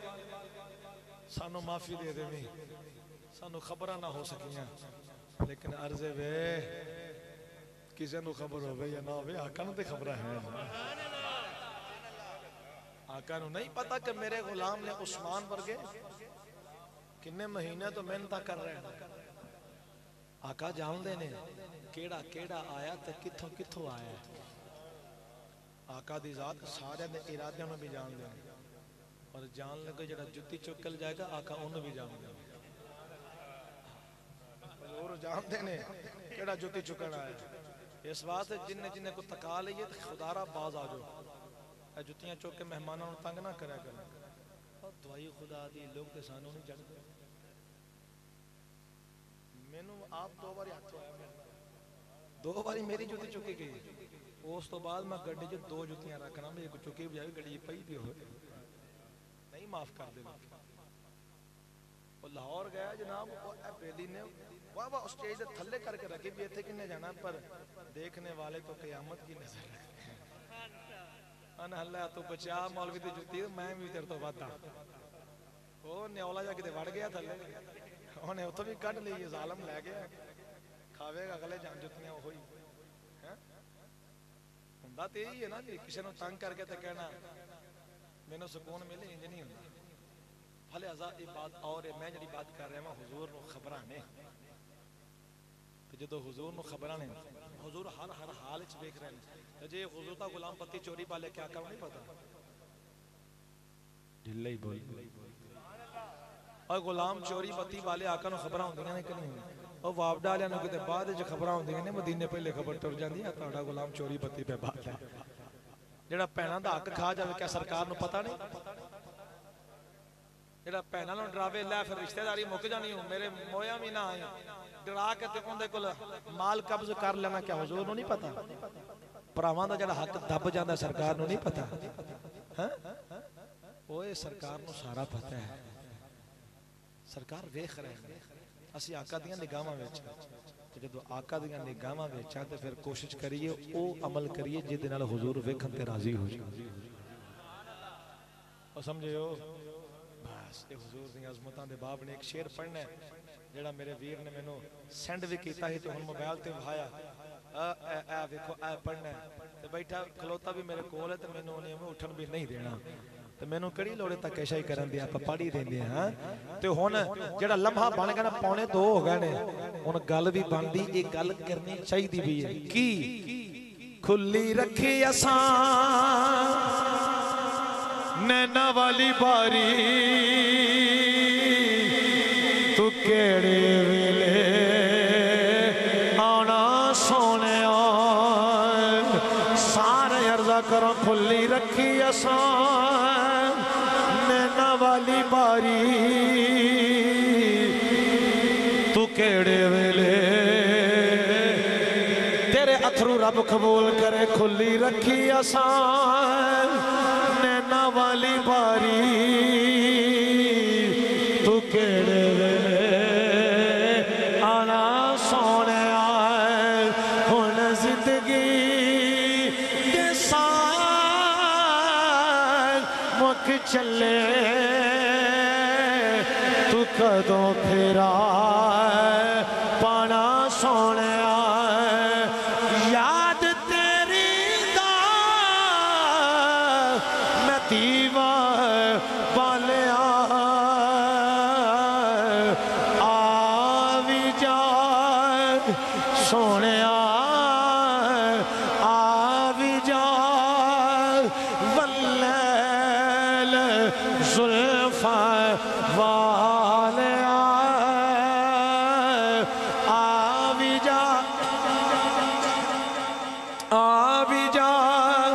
سانو معافی دے دے میں سانو خبرہ نہ ہو سکیاں لیکن عرض وے کسے نو خبر ہو یا نہ ہوئے آقا نو تے خبرہ ہیں آقا نو نہیں پتا کہ میرے غلام نے عثمان ورگے کنے مہینے تو محنت کر رہے ہیں آقا جان دے نے کیڑا کیڑا آیا تے کتھوں کتھوں آیا آقا دی ذات سارے دے ارادیاں میں بھی جان دے اور جان لگے جڑا جتی چکل جائے گا آقا انہوں بھی جان دے اور جان دے نے کیڑا جتی چکل آیا اس واسطے جن نے جن کو تکا لئیے تو خدا را باز آ جو اے جتیاں چوکے مہمانوں نے تنگ نہ کرے کرے اور دعائی خدا دی لوگ تے سانوں نہیں جڑ گئے میں نو آپ دو باری ہاتھ آیا دو باری میری جتی چکی گئی اس تو بعد میں گڑی جو دو جتیاں رکھنا میں ایک چکی بھی جائے گڑی پئی بھی ہوئے نہیں معاف کر دے وہ لاہور گیا جناب وہ اے بیلی نے واہ واہ اسٹیج دے تھلے کر کے رکھی بھی تھے کنے جانا پر دیکھنے والے تو قیامت کی نظر رکھتے ہیں انہ اللہ تو بچا مولوی دی جتی میں بھی تیر تو باتا وہ نیولا جا کے دے وڑ گیا تھلے انہیں اتو بھی کٹ لی ظالم لے گیا کھاوے گا گلے جان جتنیاں ہوئی ہندہ تیری ہے نا جی کسی نے تنگ کر کے تے کہنا میں نے سکون ملے انج نہیں ہوتا بھلے ازاد بات اور میں جڑی بات کر رہے ہیں حضور نو خبرانے تو جدو حضور نو خبرانے حضور ہر ہر حال وچ ویکھ رہے ہیں جے حضور تا غلام پتی چوری پا لے کیا کرو نہیں پتا ڈھلے ہی بول اور غلام چوری پتی والے آقا نو خبراں ہوندیاں نے کہ نہیں اور واپڈا والے نو کتے بعد وچ خبراں ہوندیاں نے مدینے پہلے خبر ٹر جاندی ہے تہاڈا غلام چوری پتی پہ بات ہے جڑا پینا دا حق کھا جاوے کیا سرکار نو پتہ نہیں جڑا پینا نو ڈراوے لے پھر رشتہ داری مک جانی ہوں میرے مویا بھی نہ آئے ڈرا کے تے اوندے کول مال قبض کر لینا کیا حضور نو نہیں پتہ پراواں دا جڑا حق دب جاندا سرکار نو نہیں پتہ ہاں اوے سرکار نو سارا پتہ ہے سرکار ویکھ رہے ہیں اسی آقا دیاں نگاہاں وچ جدو آقا دیاں نگاہاں وچاں تے پھر کوشش کریے او عمل کریے جے دے نال حضور ویکھن تے راضی ہو جائے اور سمجھے ہو بس اے حضور دی عظمتاں دے باب نے ایک شعر پڑھنا ہے جڑا میرے ویر نے مینوں سینڈ بھی کیتا ہی تو ہن موبائل تے وہایا اے اے ویکھو اے پڑھنا ہے تے بیٹھا کھلوتا بھی میرے کول ہے تے مینوں نے اٹھن بھی نہیں دینا تے مینوں کڑی لوڑے تک ایشا ہی کرن دیا اپا پڑھی دیندے ہاں تے ہن جڑا لمحہ بن گیا نا پونے دو ہو گئے نے ہن گل بھی بندی اے گل کرنی چاہیے بھی ہے کی کھلی رکھی اساں نینا والی باری تو کیڑے ویلے آنا سونے سارے عرضہ کرو کھلی رکھی اساں نینا والی باری تو کیڑے ویلے تیرے اتھرو رب قبول کرے کھلی رکھی اساں نینا والی باری تو کیڑے ویلے آنا سونے آئے ہن زندگی دے سال مک چلے تو کدوں پھرا پانا سونے آئے یاد تیری دا میں دیوار والے آوی جان سونے آوی جان واللیل زلفاں والے آوی جان آوی جان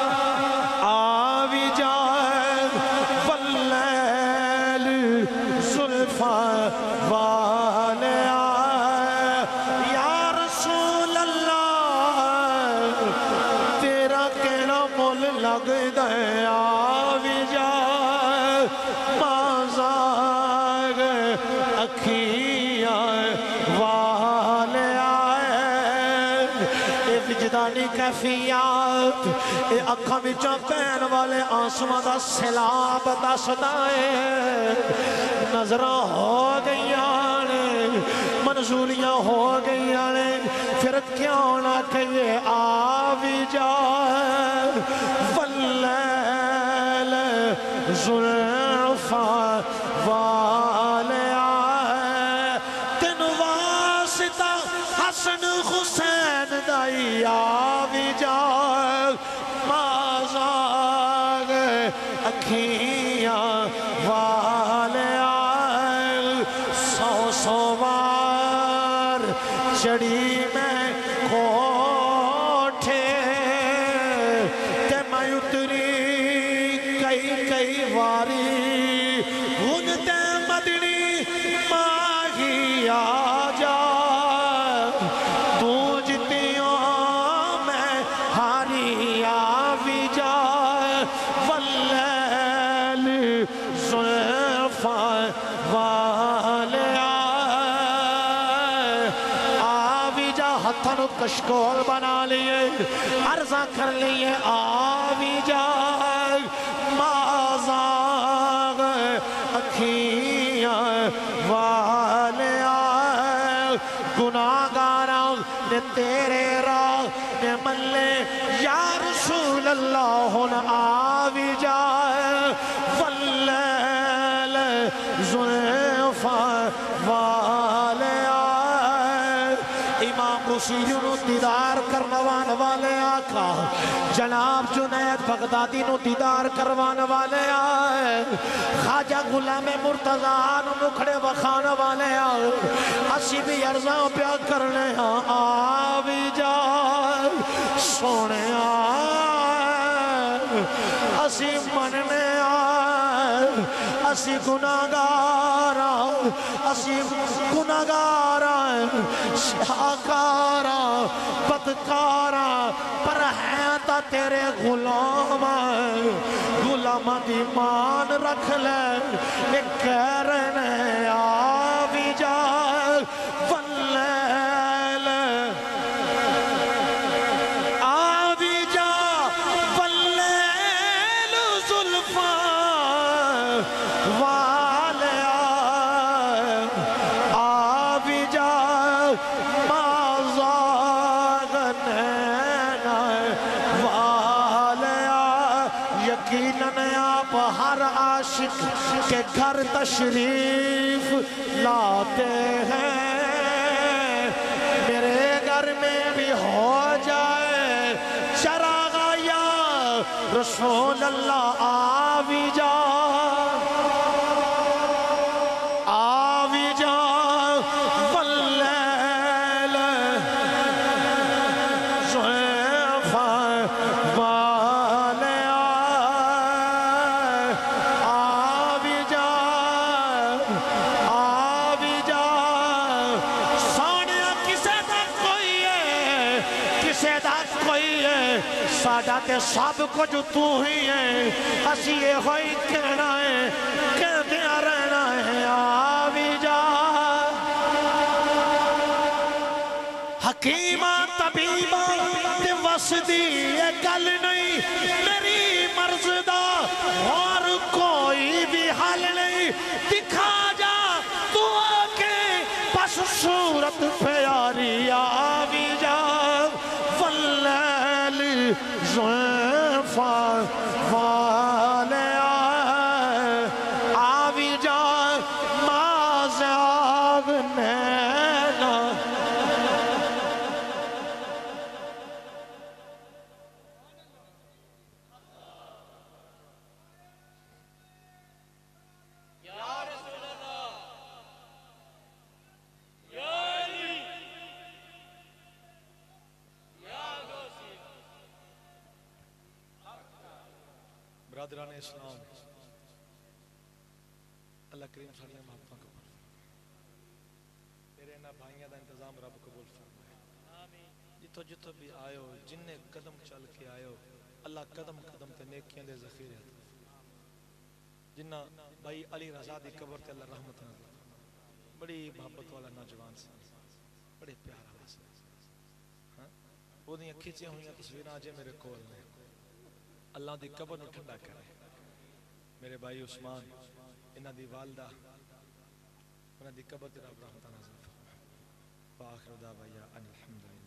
آوی جان واللیل زلفاں والے یا رسول اللہ تیرا کیڑا مول لگ دے آوی جان مازاگ اکھیاں والے اے وجدانی کیفیات اے اکھاں وچوں پین والے آنسواں دا سیلاب دسدا اے نظراں ہو گئیاں نے منظوریاں ہو گئیاں نے پھر کیوں نہ کہے آوی جان واللیل زلفاں والے آئے تین واسطہ حسن حسین دائی آوی جان مازاگ اکھیاں والے آئے سو سو بار چڑی میں کوٹھے تے میں اتری کئی کئی واری ان تے مدنی ماہی آ جا تو جتیوں میں ہاری آوی جا واللیل زلفاں والے آوی جا ہتھنو کشکول بنا لیے عرضہ کر لیے آوی جا مازاغ اکھیاں والے آئے گناہگاراں نے تیرے راہ نے ملے یا رسول اللہ آوی جائے واللیل زلفاں والے آئے امام رشید نو دیدار کروان والے آقا جناب جنید بغدادی نو دیدار کروان والے آئے خواجہ غلام مرتضیٰ نو مکھڑے وخان والے آئے اسی بھی عرضاں پیا کرنے آوی جائے سونے آئے اسی مننے آئے اسی گناہگارا اسی گناہگارا شاہکارا بدکارا پر ہے تا تیرے غلام غلام دی مان رکھ لے ایک کہرنے آوی جائے واللیل یقیناً آپ ہر عاشق کے گھر تشریف لاتے ہیں، میرے گھر میں بھی ہو جائے چراغ یا رسول اللہ آوی جا آوی جا واللیل زعفا والے آوی جا آوی جا سونیا کسے دا کوئی ہے کسے دا کوئی ہے ساڈا تے سب کچھ تو ہی ہے اسی یہ ہوئی کہنا ہے کہتے رہنا ہے آوی جا حکیمہ طبیبہ تے وسدی یہ گل نہیں میری مرض دا اور کوئی بھی حل نہیں دکھا جا تو آکے پس صورت پیاری آوی جا واللیل زعفا والے آوی جا مازاغ نینا برادران اسلام، اللہ کریم ساڑھیاں محبتوں کو قبول میرے انہا بھائیاں دا انتظام رب قبول فرمائے، جتو جتو بھی آئے ہو جننے قدم چل کے آئے ہو اللہ قدم قدم تے نیکیاں دے ذخیرے جنہ بھائی علی رضا دی قبر تے اللہ رحمت نظر بڑی محبت والا نوجوان سے بڑے پیارا والا سے وہ دیں کھچے ہوئیں تصویر آجے میرے کول میں اللہ دی قبر نو ٹھنڈا کرے میرے بھائی عثمان انہ دی والدہ انہ دی قبر تے رب رحمتہ نازل فرمائے وآخر دعوایا ان الحمدللہ